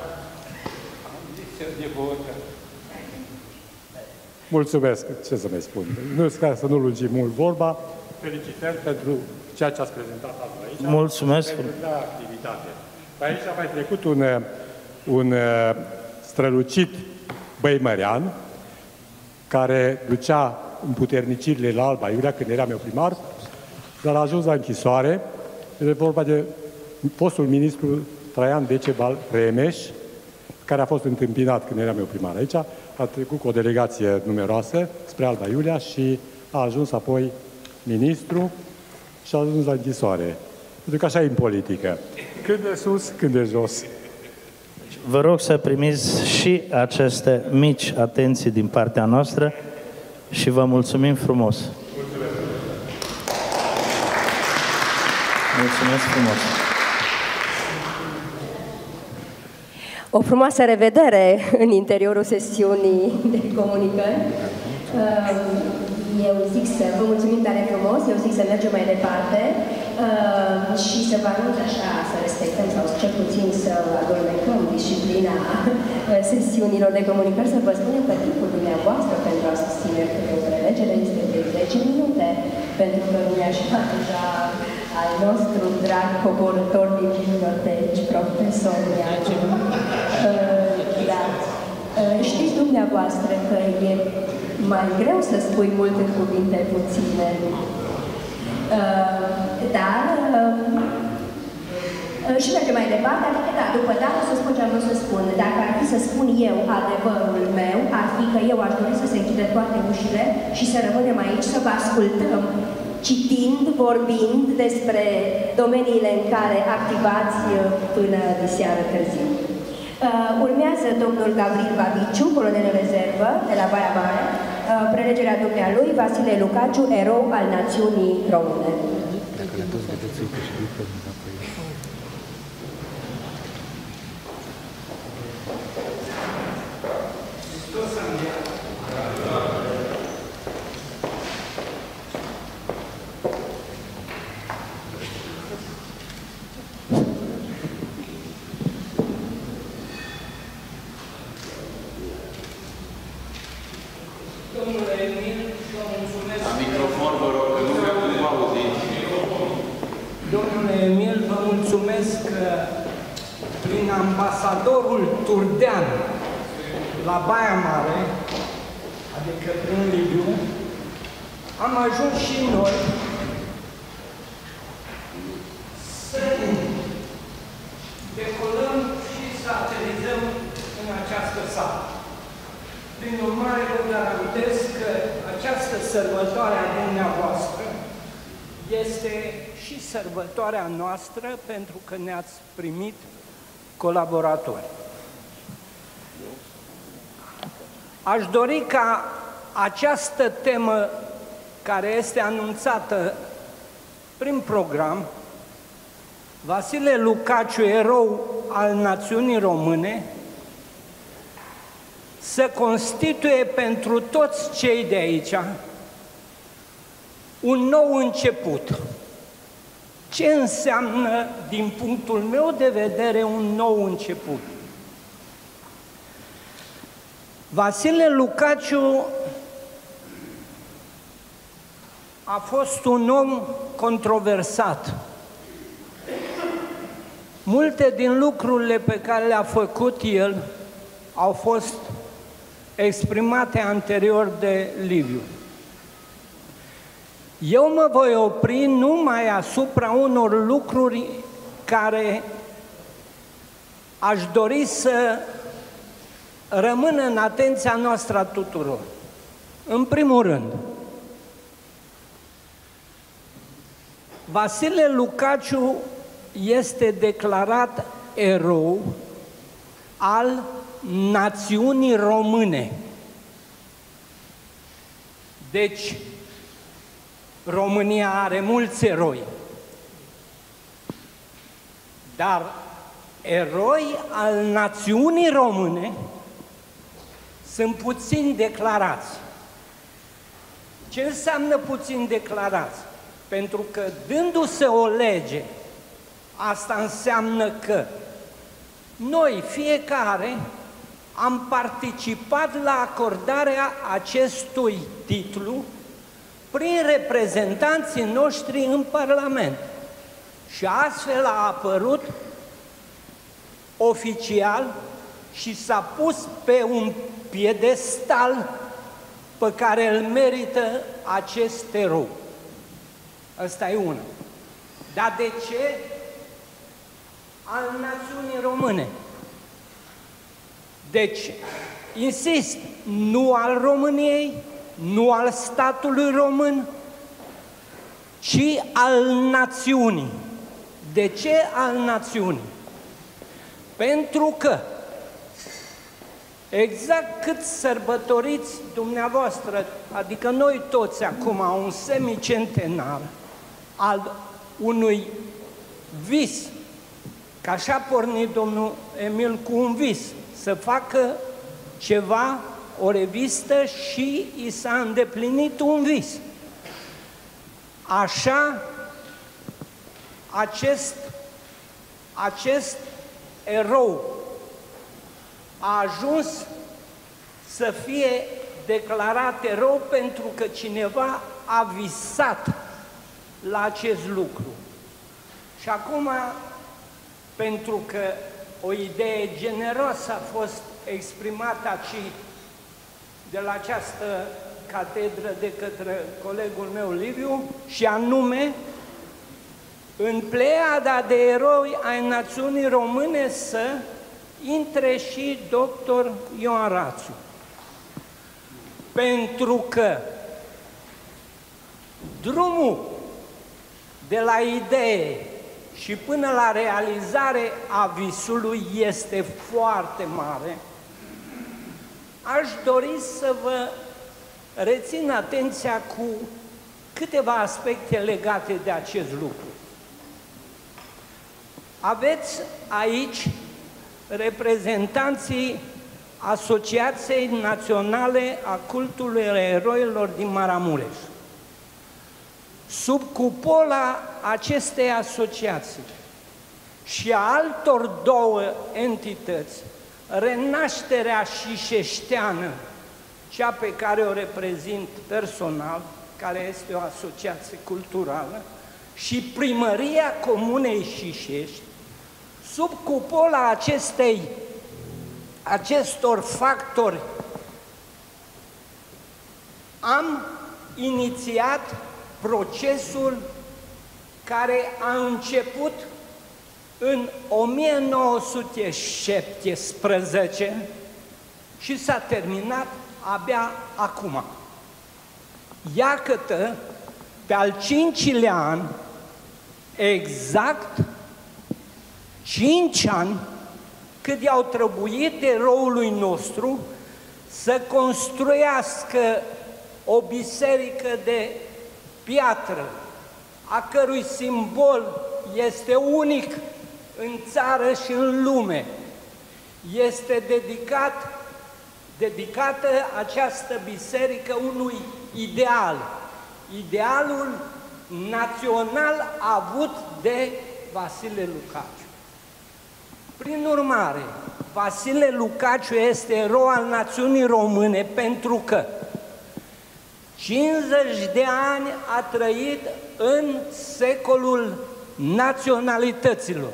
Mulțumesc, ce să mai spun. Nu ca să nu lungim mult vorba. Felicitări pentru ceea ce ați prezentat aici. Mulțumesc. Pentru activitate. Pe aici a mai trecut un, un strălucit băimărean care ducea împuternicirile la Alba Iulia când eram eu primar, dar a ajuns la închisoare. E vorba de fostul ministru Traian Decebal Remeș, care a fost întâmpinat când eram eu primar aici, a trecut cu o delegație numeroasă spre Alba Iulia și a ajuns apoi ministru și a ajuns la închisoare. Pentru că așa e în politică. Când de sus, când de jos. Vă rog să primiți și aceste mici atenții din partea noastră și vă mulțumim frumos. Mulțumesc. Mulțumesc frumos. O frumoasă revedere în interiorul sesiunii de comunicări. Eu zic să vă mulțumim tare frumos, eu zic să mergem mai departe și să vă anunț așa, să respectăm sau cel puțin să adormecăm disciplina sesiunilor de comunicări, să vă spunem că timpul dumneavoastră pentru a susține o prelegere este de zece minute, pentru că nu e așa deja al nostru drag coborător din biblioteci, profesor Iacu. Da. Știți dumneavoastră că e mai greu să spui multe cuvinte puține. Dar și mergem mai departe, adică da, după da, o să spun ce am vrut să spun. Dacă ar fi să spun eu adevărul meu, ar fi că eu aș dori să se închide toate ușile și să rămânem aici, să vă ascultăm, citind, vorbind despre domeniile în care activați până de seară târziu. Uh, urmează domnul Gavril Babiciu, colonel în rezervă, de la Baia Mare, uh, prelegerea dumnealui Vasile Lucaciu, erou al națiunii române. Ambasadorul Turdean la Baia Mare, adică prin Liviu, am ajuns și noi să decolăm și să aterizăm în această sală. Prin urmare, vă garantez că această sărbătoare a dumneavoastră este și sărbătoarea noastră, pentru că ne-ați primit colaboratori. Aș dori ca această temă care este anunțată prin program, Vasile Lucaciu, erou al națiunii române, să constituie pentru toți cei de aici un nou început. Ce înseamnă, din punctul meu de vedere, un nou început? Vasile Lucaciu a fost un om controversat. Multe din lucrurile pe care le-a făcut el au fost exprimate anterior de Liviu. Eu mă voi opri numai asupra unor lucruri care aș dori să rămână în atenția noastră a tuturor. În primul rând, Vasile Lucaciu este declarat erou al națiunii române. Deci, România are mulți eroi, dar eroi al națiunii române sunt puțin declarați. Ce înseamnă puțin declarați? Pentru că dându-se o lege, asta înseamnă că noi, fiecare, am participat la acordarea acestui titlu prin reprezentanții noștri în Parlament. Și astfel a apărut oficial și s-a pus pe un piedestal pe care îl merită acest erou. Asta e una. Dar de ce al națiunii române? Deci, insist, nu al României, nu al statului român, ci al națiunii. De ce al națiunii? Pentru că exact cât sărbătoriți dumneavoastră, adică noi toți acum, un semicentenar al unui vis, că așa a pornit domnul Emil cu un vis, să facă ceva, o revistă, și i s-a îndeplinit un vis. Așa, acest, acest erou a ajuns să fie declarat erou pentru că cineva a visat la acest lucru. Și acum, pentru că o idee generoasă a fost exprimată aici de la această catedră de către colegul meu Liviu, și anume, în pleiada de eroi ai națiunii române să intre și doctor Ioan Rațiu. Pentru că drumul de la idee și până la realizare a visului este foarte mare, aș dori să vă rețin atenția cu câteva aspecte legate de acest lucru. Aveți aici reprezentanții Asociației Naționale a Cultului Eroilor din Maramureș. Sub cupola acestei asociații și a altor două entități, Renașterea Șișeșteană, cea pe care o reprezint personal, care este o asociație culturală, și Primăria Comunei Șișești, sub cupola acestei, acestor factori, am inițiat procesul care a început în o mie nouă sute șaptesprezece și s-a terminat abia acum. Iată, pe al cincilea an, exact cinci ani, cât i-au trebuit eroului nostru să construiască o biserică de piatră, a cărui simbol este unic în țară și în lume. Este dedicat, dedicată această biserică unui ideal, idealul național avut de Vasile Lucaciu. Prin urmare, Vasile Lucaciu este erou al națiunii române pentru că cincizeci de ani a trăit în secolul naționalităților.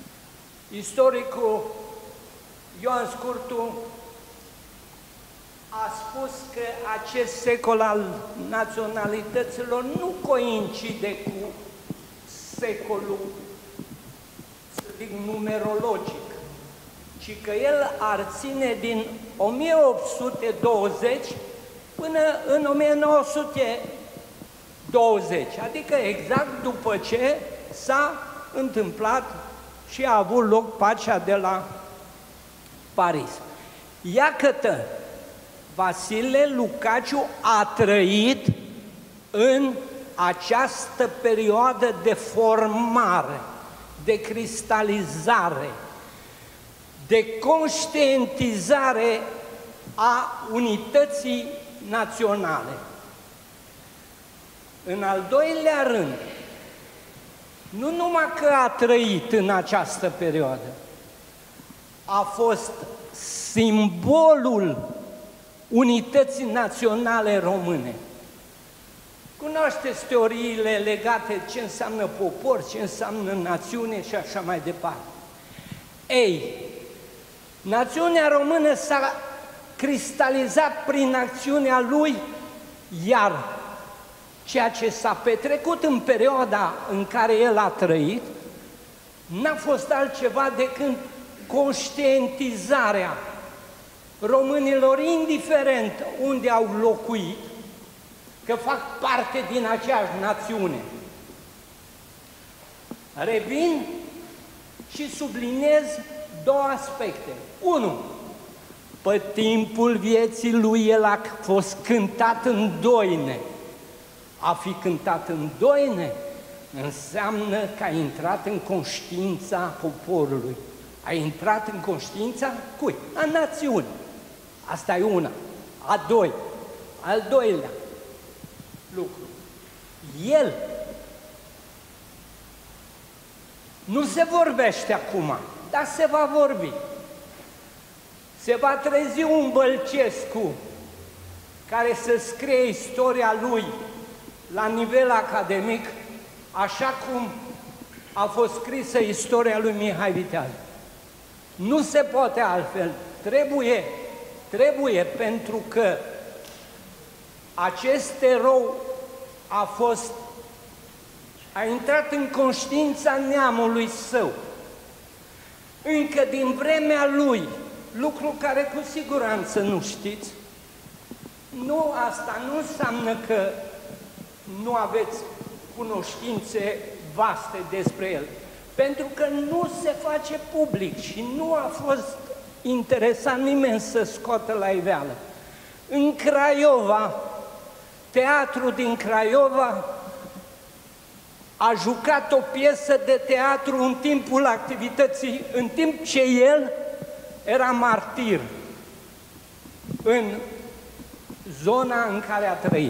Istoricul Ioan Scurtu a spus că acest secol al naționalităților nu coincide cu secolul, să zic, numerologic, ci că el ar ține din o mie opt sute douăzeci până în o mie nouă sute douăzeci, adică exact după ce s-a întâmplat și a avut loc pacea de la Paris. Iată, Vasile Lucaciu a trăit în această perioadă de formare, de cristalizare, de conștientizare a unității naționale. În al doilea rând, nu numai că a trăit în această perioadă, a fost simbolul unității naționale române. Cunoașteți teoriile legate ce înseamnă popor, ce înseamnă națiune și așa mai departe. Ei, națiunea română s-a cristalizat prin acțiunea lui, iar ceea ce s-a petrecut în perioada în care el a trăit n-a fost altceva decât conștientizarea românilor, indiferent unde au locuit, că fac parte din aceeași națiune. Revin și subliniez două aspecte. Unu, pe timpul vieții lui el a fost cântat în doine. A fi cântat în doine înseamnă că a intrat în conștiința poporului. A intrat în conștiința cui? A națiunii. Asta e una. A doi. Al doilea lucru. El nu se vorbește acum, dar se va vorbi. Se va trezi un Bălcescu care să scrie istoria lui la nivel academic, așa cum a fost scrisă istoria lui Mihai Viteaz. Nu se poate altfel. Trebuie, trebuie, pentru că acest erou a fost, a intrat în conștiința neamului său. Încă din vremea lui, lucru care cu siguranță nu știți, nu, asta nu înseamnă că nu aveți cunoștințe vaste despre el, pentru că nu se face public și nu a fost interesat nimeni să scoată la iveală. În Craiova, teatrul din Craiova a jucat o piesă de teatru în timpul activității, în timp ce el era martir în zona în care a trăit.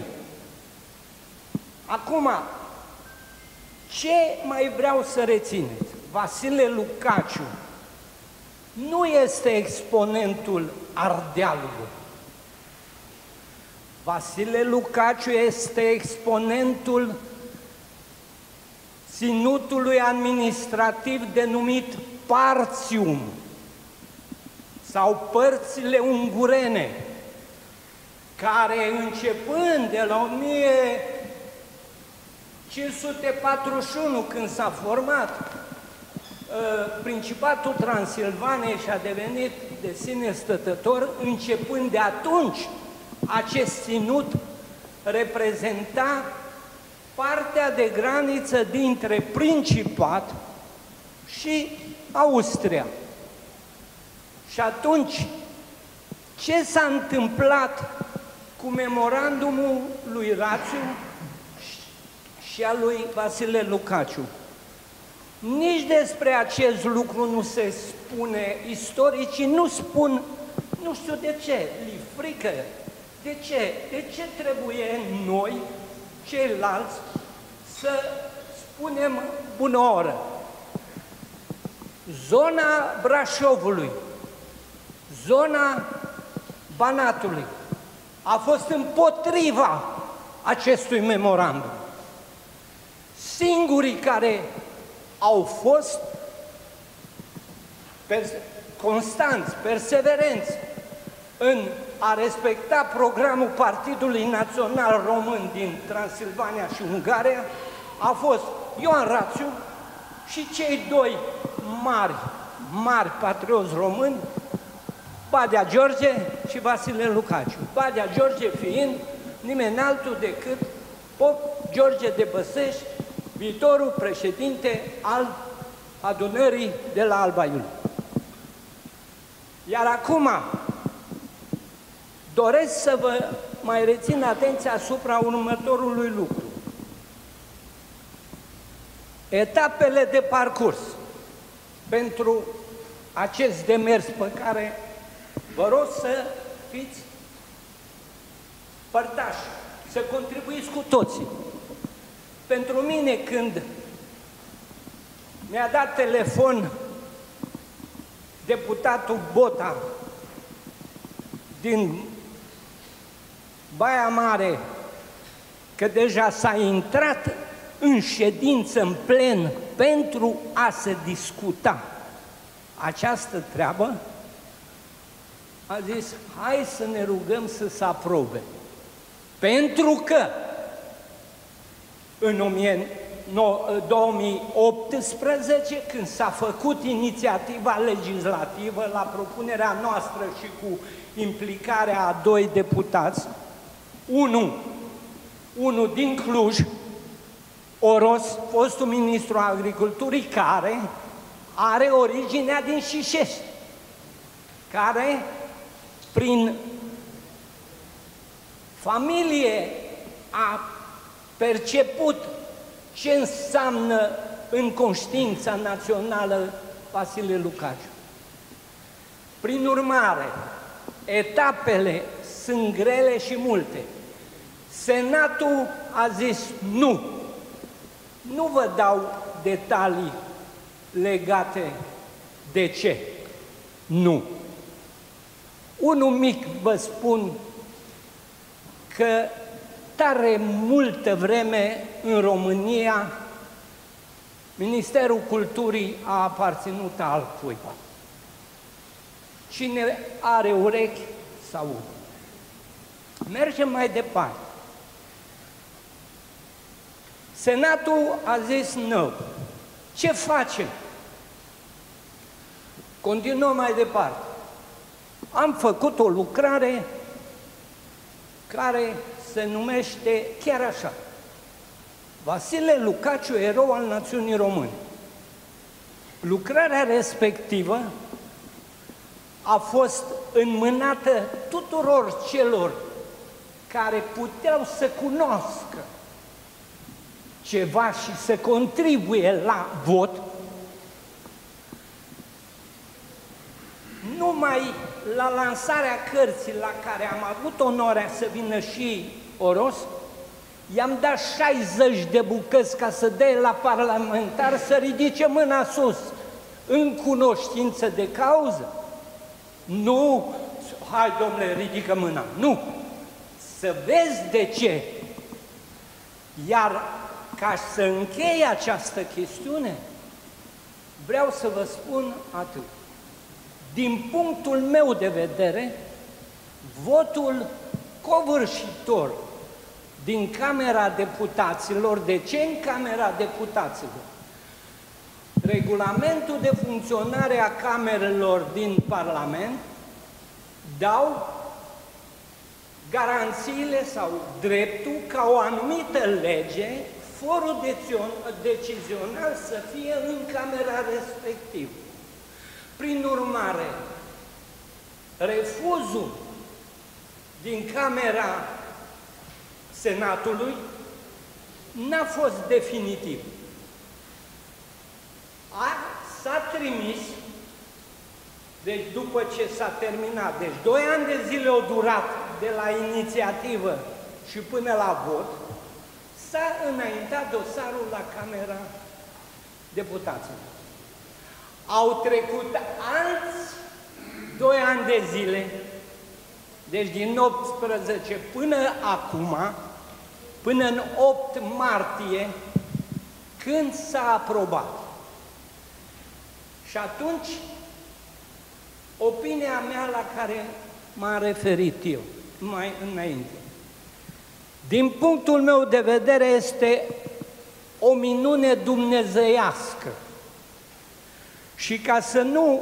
Acum, ce mai vreau să rețineți? Vasile Lucaciu nu este exponentul Ardealului. Vasile Lucaciu este exponentul ținutului administrativ denumit Partium sau părțile ungurene, care începând de la o mie cinci sute patruzeci și unu, când s-a format Principatul Transilvaniei și a devenit de sine stătător, începând de atunci, acest ținut reprezenta partea de graniță dintre Principat și Austria. Și atunci, ce s-a întâmplat cu memorandumul lui Rațiu și a lui Vasile Lucaciu? Nici despre acest lucru nu se spune, istoricii nu spun, nu știu de ce, li frică. De ce? De ce trebuie noi, ceilalți, să spunem bună oră? Zona Brașovului, zona Banatului a fost împotriva acestui memorandum. Singurii care au fost perse constanți, perseverenți în a respectat programul Partidului Național Român din Transilvania și Ungaria a fost Ioan Rațiu și cei doi mari, mari patrioți români, Badea George și Vasile Lucaciu. Badea George fiind nimeni altul decât Pop George de Băsești, viitorul președinte al adunării de la Alba Iulia. Iar acum doresc să vă mai rețin atenția asupra următorului lucru. Etapele de parcurs pentru acest demers pe care vă rog să fiți părtași, să contribuiți cu toții. Pentru mine, când mi-a dat telefon deputatul Bota din Baia Mare că deja s-a intrat în ședință, în plen, pentru a se discuta această treabă, a zis, hai să ne rugăm să se aprobe. Pentru că în două mii optsprezece, când s-a făcut inițiativa legislativă la propunerea noastră și cu implicarea a doi deputați, unul, unul din Cluj, Oros, fostul ministru al agriculturii, care are originea din Șișești, care prin familie a perceput ce înseamnă în conștiința națională Vasile Lucaciu. Prin urmare, etapele sunt grele și multe. Senatul a zis nu. Nu vă dau detalii legate de ce. Nu. Unul mic vă spun că tare multă vreme în România Ministerul Culturii a aparținut altcuiva. Cine are urechi să audă. Mergem mai departe. Senatul a zis nu. Ce facem? Continuăm mai departe. Am făcut o lucrare care se numește chiar așa: Vasile Lucaciu, erou al națiunii române. Lucrarea respectivă a fost înmânată tuturor celor care puteau să cunoască ceva și să contribuie la vot, numai la lansarea cărții la care am avut onoarea să vină și Oros, i-am dat șaizeci de bucăți ca să dea la parlamentar să ridice mâna sus, în cunoștință de cauză. Nu, hai domnule, ridică mâna, nu, să vezi de ce. Iar ca să închei această chestiune, vreau să vă spun atât. Din punctul meu de vedere, votul covârșitor din Camera Deputaților, de ce în Camera Deputaților? Regulamentul de funcționare a camerelor din Parlament dau garanțiile sau dreptul ca o anumită lege, forul decizional să fie în camera respectivă. Prin urmare, refuzul din Camera Senatului n-a fost definitiv. S-a trimis, deci după ce s-a terminat, deci doi ani de zile au durat de la inițiativă și până la vot, s-a înaintat dosarul la Camera Deputaților. Au trecut alți doi ani de zile, deci din optsprezece până acum, până în opt martie, când s-a aprobat. Și atunci, opinia mea la care m-am referit eu mai înainte. Din punctul meu de vedere este o minune dumnezeiască. Și ca să nu,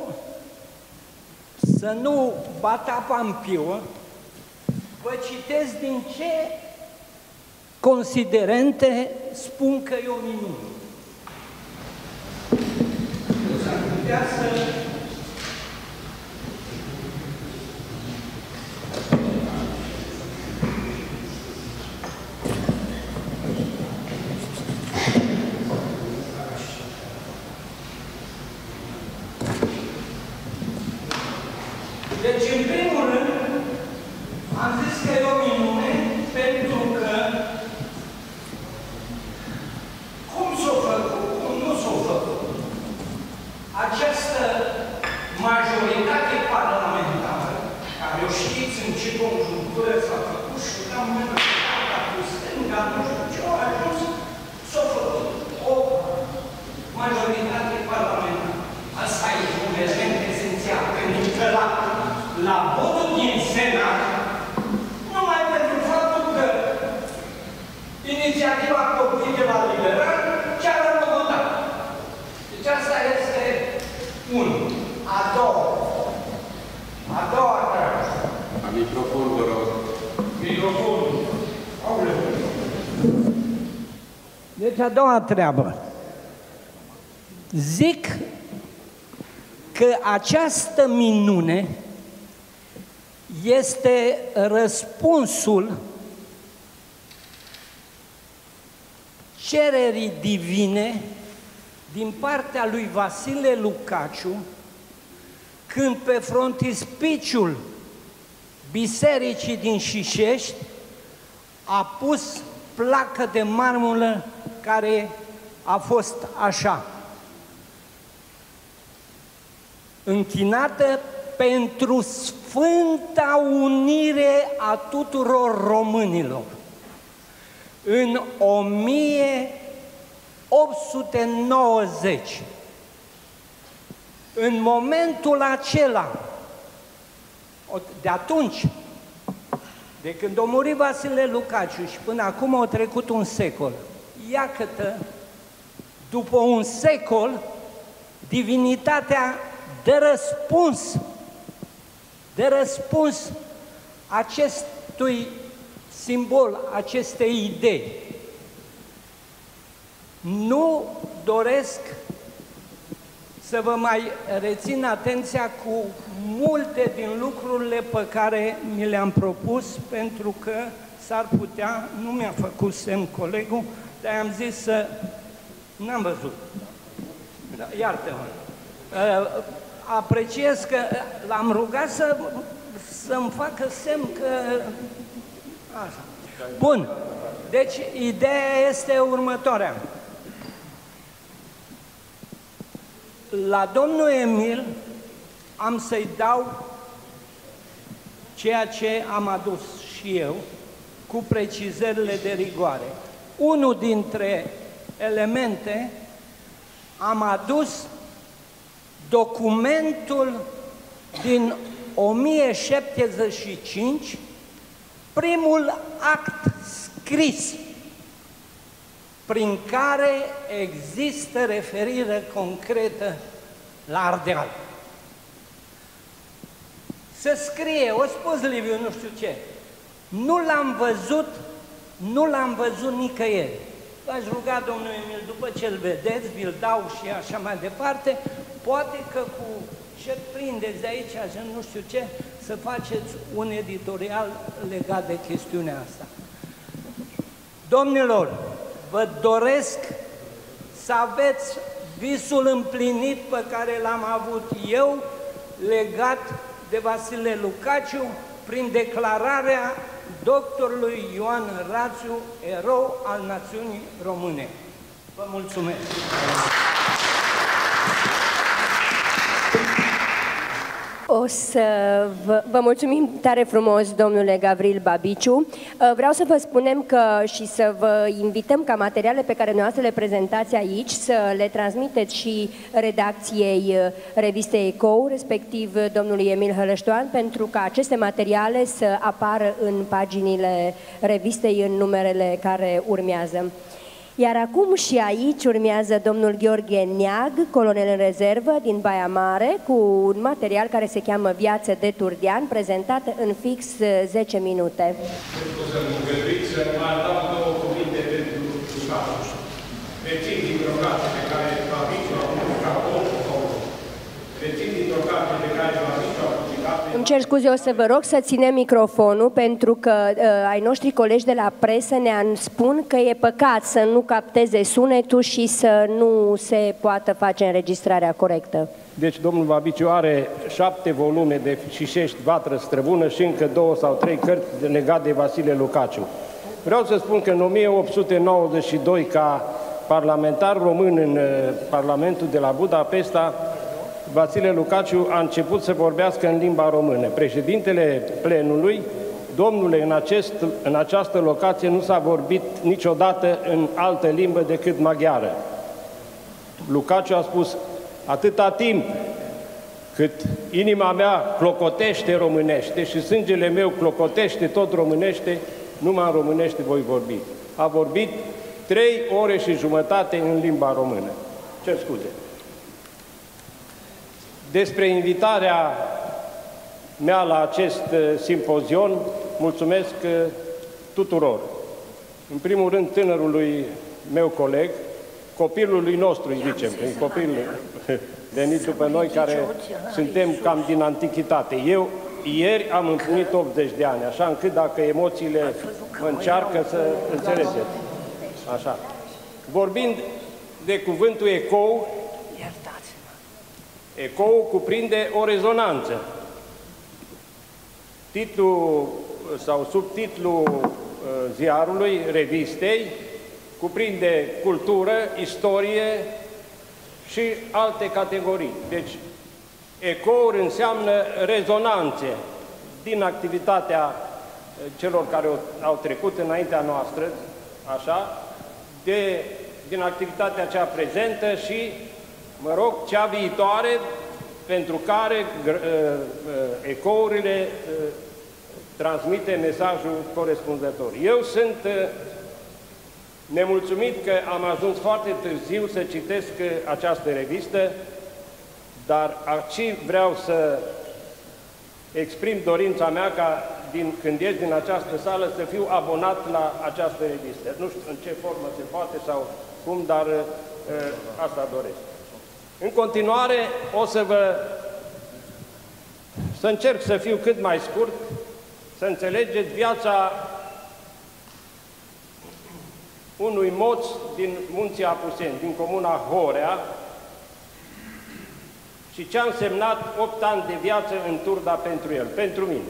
să nu bat apa în piuă, vă citesc din ce considerente spun că e o minune. S-ar putea să... Deci, în primul rând, am zis că e o minune pentru că cum s-o făcut, cum nu s-o făcut, această majoritate parlamentară, care o știți în ce conjunctură s-a făcut și la mână cu stânga, nu știu ce, au ajuns, s-o făcut o majoritate parlamentară. Asta e un element esențial, pentru că la la votul din Senat, numai pentru faptul că inițiativa pornită de la liberal chiar a votat. Deci asta este unul. A doua. A doua treabă. La microfon, vă rog. Microfonul. Deci a doua treabă. Zic că această minune este răspunsul cererii divine din partea lui Vasile Lucaciu, când pe frontispiciul bisericii din Șișești a pus placă de marmură care a fost așa: închinată pentru Sfânta Unire a tuturor românilor. În o mie opt sute nouăzeci, în momentul acela, de atunci, de când a murit Vasile Lucaciu și până acum a trecut un secol, iată, după un secol, divinitatea de răspuns, de răspuns acestui simbol, acestei idei. Nu doresc să vă mai rețin atenția cu multe din lucrurile pe care mi le-am propus, pentru că s-ar putea, nu mi-a făcut semn colegul, dar am zis să... N-am văzut. Iartă-mă. Apreciez că l-am rugat să, să-mi facă semn că... Așa. Bun. Deci, ideea este următoarea. La domnul Emil am să-i dau ceea ce am adus și eu, cu precizările de rigoare. Unul dintre elemente, am adus documentul din o mie șaptezeci și cinci, primul act scris prin care există referire concretă la Ardeal. Se scrie, o spus Liviu, nu știu ce, nu l-am văzut, nu l-am văzut nicăieri. V-aș ruga, domnul Emil, după ce îl vedeți, vi-l dau și așa mai departe, poate că cu ce prindeți de aici, așa nu știu ce, să faceți un editorial legat de chestiunea asta. Domnilor, vă doresc să aveți visul împlinit pe care l-am avut eu, legat de Vasile Lucaciu, prin declararea doctorului Ioan Rațiu, erou al națiunii române. Vă mulțumesc! O să vă, vă mulțumim tare frumos, domnule Gavril Babiciu. Vreau să vă spunem că și să vă invităm ca materiale pe care noastră le prezentați aici să le transmiteți și redacției revistei Ecou, respectiv domnului Emil Hălăștoan, pentru ca aceste materiale să apară în paginile revistei în numerele care urmează. Iar acum și aici urmează domnul Gheorghe Neag, colonel în rezervă din Baia Mare, cu un material care se cheamă Viață de Turdean, prezentat în fix zece minute. Pentru că să-mi îngăduiți să mai adaug două cuvinte pentru Lucașu. Rețin dintr-o carte pe care va fi a publicat Rețin dintr-o carte pe care va fi a publicat Îmi cer scuze, o să vă rog să ținem microfonul, pentru că uh, ai noștri colegi de la presă ne spun că e păcat să nu capteze sunetul și să nu se poată face înregistrarea corectă. Deci domnul Babiciu are șapte volume de Fișești, Vatră Străbună și încă două sau trei cărți legate de Vasile Lucaciu. Vreau să spun că în o mie opt sute nouăzeci și doi, ca parlamentar român în Parlamentul de la Budapesta, Vasile Lucaciu a început să vorbească în limba română. Președintele plenului, domnule, în, acest, în această locație nu s-a vorbit niciodată în altă limbă decât maghiară. Lucaciu a spus, atâta timp cât inima mea clocotește românește și sângele meu clocotește tot românește, numai în românește voi vorbi. A vorbit trei ore și jumătate în limba română. Ce scuze. Despre invitarea mea la acest simpozion, mulțumesc tuturor. În primul rând, tânărului meu coleg, copilului nostru, îi zicem, copilul venit după noi, care suntem cam din antichitate. Eu ieri am împlinit optzeci de ani, așa încât dacă emoțiile mă încearcă să înțelegeți. Așa. Vorbind de cuvântul ecou, ecou cuprinde o rezonanță. Titlul sau subtitlul ziarului, revistei, cuprinde cultură, istorie și alte categorii. Deci, ecouri înseamnă rezonanțe din activitatea celor care au trecut înaintea noastră, așa, de, din activitatea cea prezentă și, mă rog, cea viitoare, pentru care uh, uh, ecourile uh, transmite mesajul corespunzător. Eu sunt uh, nemulțumit că am ajuns foarte târziu să citesc această revistă, dar aici vreau să exprim dorința mea ca din, când ies din această sală să fiu abonat la această revistă. Nu știu în ce formă se poate sau cum, dar uh, asta doresc. În continuare o să vă să încerc să fiu cât mai scurt, să înțelegeți viața unui moț din Munții Apuseni, din comuna Horea, și ce a însemnat opt ani de viață în Turda pentru el, pentru mine.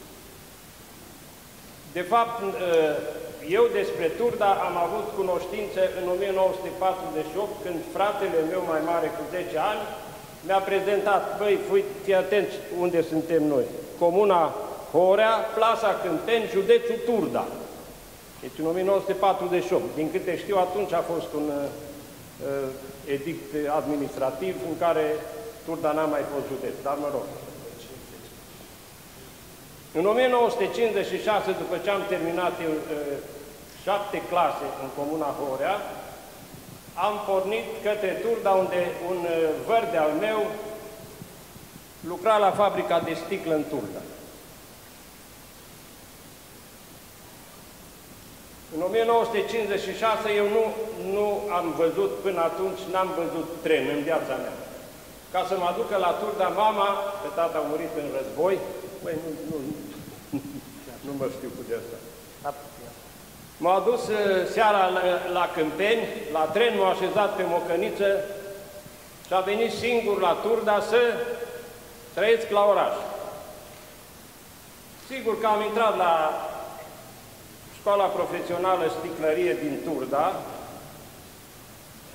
De fapt, eu despre Turda am avut cunoștință în o mie nouă sute patruzeci și opt, când fratele meu mai mare cu zece ani mi-a prezentat, băi, fii atenți unde suntem noi, comuna Horea, plasa Câmpeni, județul Turda. Deci în o mie nouă sute patruzeci și opt, din câte știu, atunci a fost un uh, edict administrativ în care Turda n-a mai fost județ, dar mă rog. În o mie nouă sute cincizeci și șase, după ce am terminat eu, uh, șapte clase în comuna Horea, am pornit către Turda, unde un uh, vărde al meu lucra la fabrica de sticlă în Turda. În o mie nouă sute cincizeci și șase eu nu, nu am văzut, până atunci, n-am văzut tren în viața mea. Ca să mă aducă la Turda mama, că tata a murit în război, băi, nu, nu, nu mă știu cu de asta. M-a adus seara la, la Câmpeni, la tren, m-a așezat pe mocăniță și a venit singur la Turda să trăiesc la oraș. Sigur că am intrat la Școala Profesională Sticlărie din Turda,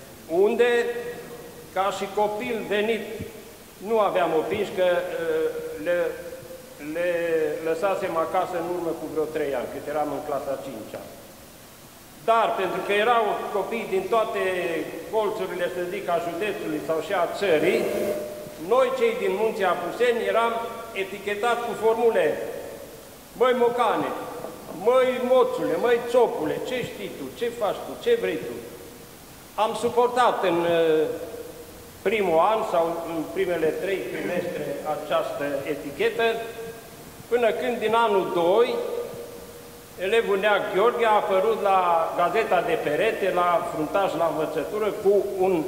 unde, ca și copil venit, nu aveam opinși că le, le lăsasem acasă în urmă cu vreo trei ani, cât eram în clasa a cincea. Dar, pentru că erau copii din toate colțurile, să zic, a județului sau și a țării, noi, cei din Munții Apuseni, eram etichetați cu formule: măi Mocane, măi Moțule, măi Țopule, ce știi tu, ce faci tu, ce vrei tu? Am suportat în primul an sau în primele trei trimestre această etichetă, până când din anul doi, elevul Neac Gheorghe a apărut la Gazeta de Perete, la fruntaș la învățătură, cu un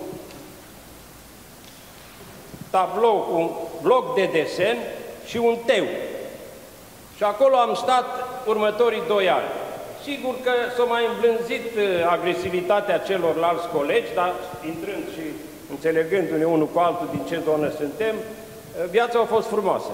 tablou, cu un bloc de desen și un teu. Și acolo am stat următorii doi ani. Sigur că s-a mai îmblânzit agresivitatea celorlalți colegi, dar intrând și înțelegându-ne unul cu altul din ce zonă suntem, viața a fost frumoasă.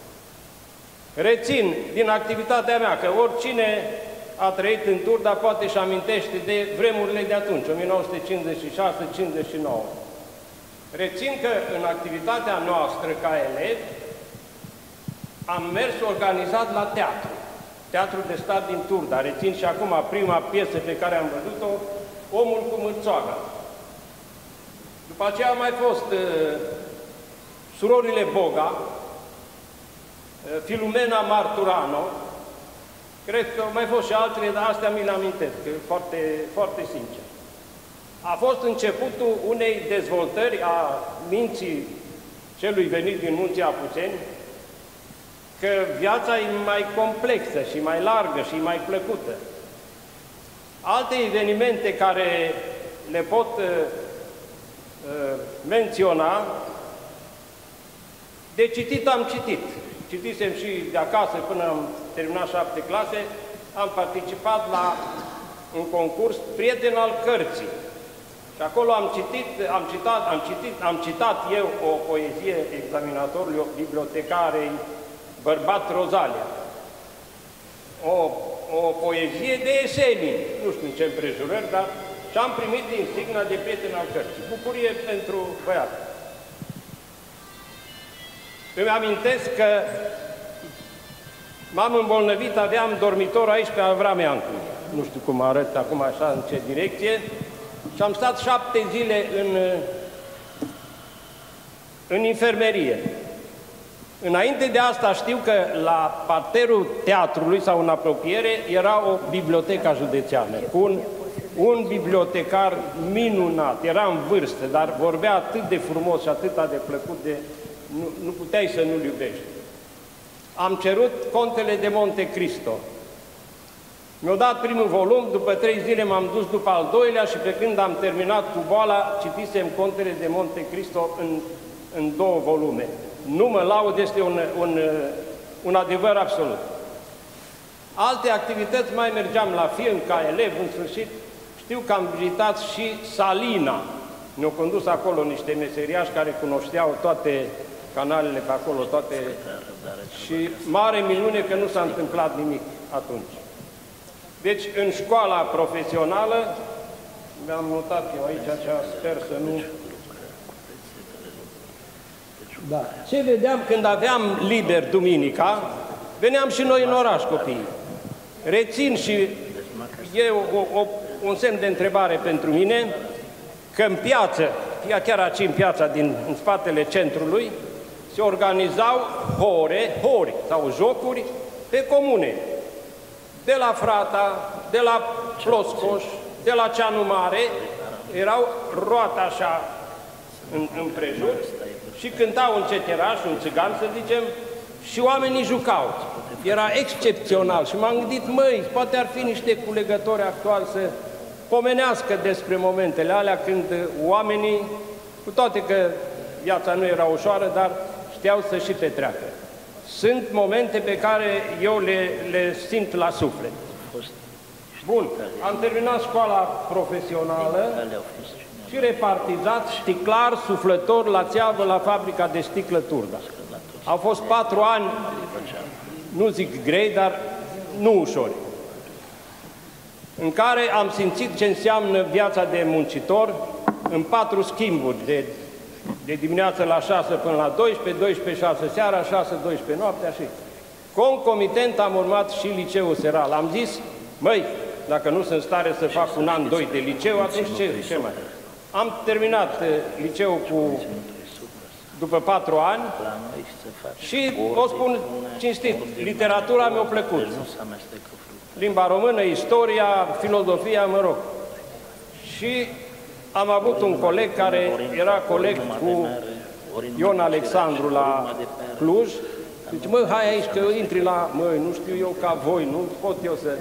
Rețin din activitatea mea că oricine a trăit în Turda poate și amintește de vremurile de atunci, o mie nouă sute cincizeci și șase cincizeci și nouă. Rețin că în activitatea noastră ca elevi am mers organizat la teatru, Teatrul de Stat din Turda. Rețin și acum prima piesă pe care am văzut-o, Omul cu mârțoaga. După aceea au mai fost uh, Surorile Boga, uh, Filumena Marturano, cred că au mai fost și altele, dar astea mi le amintesc, foarte, foarte sincer. A fost începutul unei dezvoltări a minții celui venit din Munții Apuseni, că viața e mai complexă și mai largă și mai plăcută. Alte evenimente care le pot uh, uh, menționa, de citit am citit. Citisem și de acasă până am terminat șapte clase, am participat la un concurs Prieten al Cărții. Și acolo am citit, am citat, am citit, am citat eu o poezie examinatorului, o bibliotecarei Bărbat Rozalia. O, o poezie de esenii, nu știu în ce împrejurări, dar și am primit insigna de Prieten al Cărții. Bucurie pentru băiat. Îmi amintesc că m-am îmbolnăvit, aveam dormitor aici pe Avrameancu. Nu știu cum arăt acum așa, în ce direcție. Și am stat șapte zile în, în infirmerie. Înainte de asta știu că la parterul teatrului sau în apropiere era o bibliotecă județeană cu un, un bibliotecar minunat, era în vârstă, dar vorbea atât de frumos și atât de plăcut de nu, nu puteai să nu-l iubești. Am cerut Contele de Monte Cristo. Mi-au dat primul volum, după trei zile m-am dus după al doilea și pe când am terminat cu boala, citisem Contele de Monte Cristo în, în două volume. Nu mă laud, este un, un, un adevăr absolut. Alte activități, mai mergeam la film ca elev, în sfârșit, știu că am vizitat și Salina. Ne-au condus acolo niște meseriași care cunoșteau toate canalele pe acolo, toate... Și mare minune că nu s-a întâmplat nimic atunci. Deci, în școala profesională, mi-am notat eu aici, sper să nu... Da. Ce vedeam când aveam liber duminica, veneam și noi în oraș, copiii. Rețin și e o, o, un semn de întrebare pentru mine, că în piață, chiar aici în piața din în spatele centrului, se organizau hore, hori sau jocuri pe comune. De la Frata, de la Ploscoș, de la Ceanu Mare, erau roate așa în, împrejur și cântau un ceteraș, un țigan să zicem, și oamenii jucau. Era excepțional și m-am gândit, măi, poate ar fi niște culegători actuali să pomenească despre momentele alea când oamenii, cu toate că viața nu era ușoară, dar știau să și petreacă. Sunt momente pe care eu le, le simt la suflet. Bun, am terminat școala profesională și repartizat sticlar, suflător la țeavă la fabrica de sticlă Turda. Au fost patru ani, nu zic grei, dar nu ușori, în care am simțit ce înseamnă viața de muncitor în patru schimburi de de dimineață la șase până la douăsprezece, douăsprezece șase seara, șase doisprezece noaptea și concomitent am urmat și liceul seral. Am zis, măi, dacă nu sunt în stare să fac un an, doi de liceu, atunci ce, ce mai? Am terminat liceul cu, după patru ani și o spun cinstit, literatura mi-a plăcut. Limba română, istoria, filozofia, mă rog. Și am avut un coleg care era coleg cu Ion Alexandru la Cluj. Zice, mă, hai aici că intri la... Măi, nu știu eu ca voi, nu pot eu să...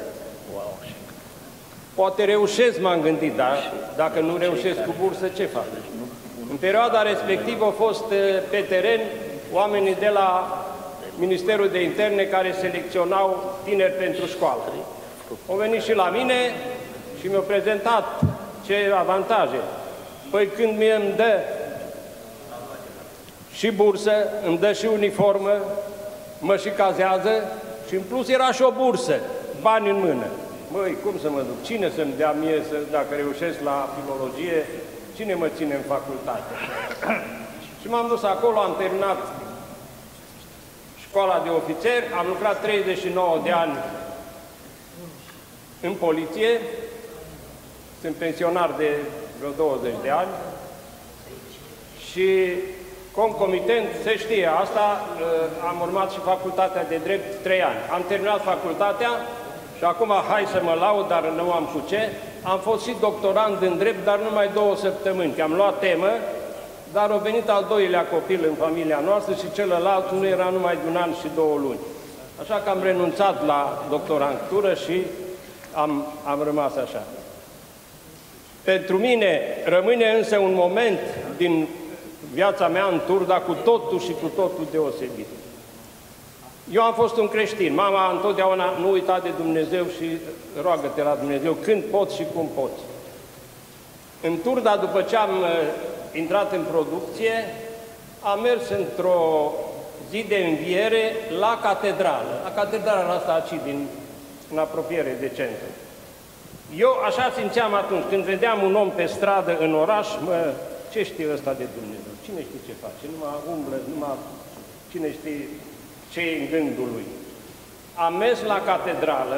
Poate reușesc, m-am gândit, dar dacă nu reușesc cu bursă, ce fac? În perioada respectivă au fost pe teren oamenii de la Ministerul de Interne care selecționau tineri pentru școală. Au venit și la mine și mi-au prezentat ce avantaje. Păi când mie îmi dă și bursă, îmi dă și uniformă, mă și cazează și în plus era și o bursă, bani în mână. Măi, cum să mă duc? Cine să-mi dea mie, să, dacă reușesc la filologie, cine mă ține în facultate? Și m-am dus acolo, am terminat școala de ofițer, am lucrat treizeci și nouă de ani în poliție, sunt pensionar de vreo douăzeci de ani și concomitent, se știe asta, am urmat și facultatea de drept trei ani. Am terminat facultatea și acum hai să mă laud, dar nu am cu ce. Am fost și doctorand în drept, dar numai două săptămâni, că am luat temă, dar a venit al doilea copil în familia noastră și celălalt nu era numai de un an și două luni. Așa că am renunțat la doctorantură și am, am rămas așa. Pentru mine rămâne însă un moment din viața mea în Turda cu totul și cu totul deosebit. Eu am fost un creștin, mama întotdeauna nu uita de Dumnezeu și roagă-te la Dumnezeu când poți și cum poți. În Turda, după ce am intrat în producție, am mers într-o zi de înviere la catedrală, la catedrala asta aici, din, în apropiere de centru. Eu așa simțeam atunci, când vedeam un om pe stradă în oraș, mă, ce știe ăsta de Dumnezeu? Cine știe ce face? Numai umblă, numai cine știe ce e în gândul lui. Am mers la catedrală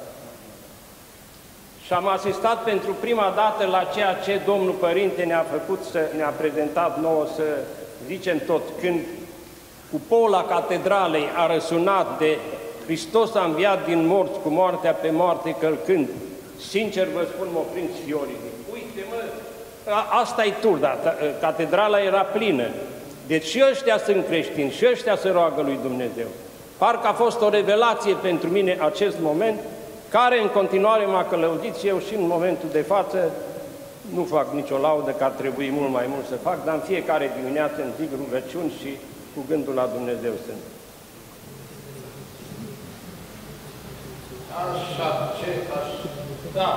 și am asistat pentru prima dată la ceea ce Domnul Părinte ne-a făcut, să ne-a prezentat nouă, să zicem tot, când cupola catedralei a răsunat de Hristos a înviat din morți, cu moartea pe moarte călcând. Sincer vă spun, m-au prins fiorii. Uite, mă, asta-i Turda, catedrala era plină. Deci și ăștia sunt creștini, și ăștia se roagă lui Dumnezeu. Parcă a fost o revelație pentru mine acest moment, care în continuare m-a călăuzit și eu și în momentul de față nu fac nicio laudă, că ar trebui mult mai mult să fac, dar în fiecare dimineață îmi zic rugăciuni și cu gândul la Dumnezeu sunt. Așa, ce aș... Da.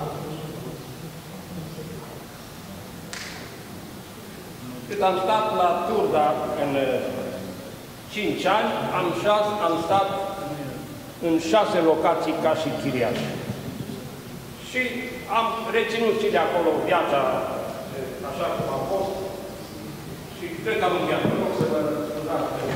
Cât am stat la Turda în cinci ani, am, șas, am stat în șase locații ca și chiriaș. Și am reținut și de acolo viața așa cum a fost și cred că am încheiat. Să vă scuzați.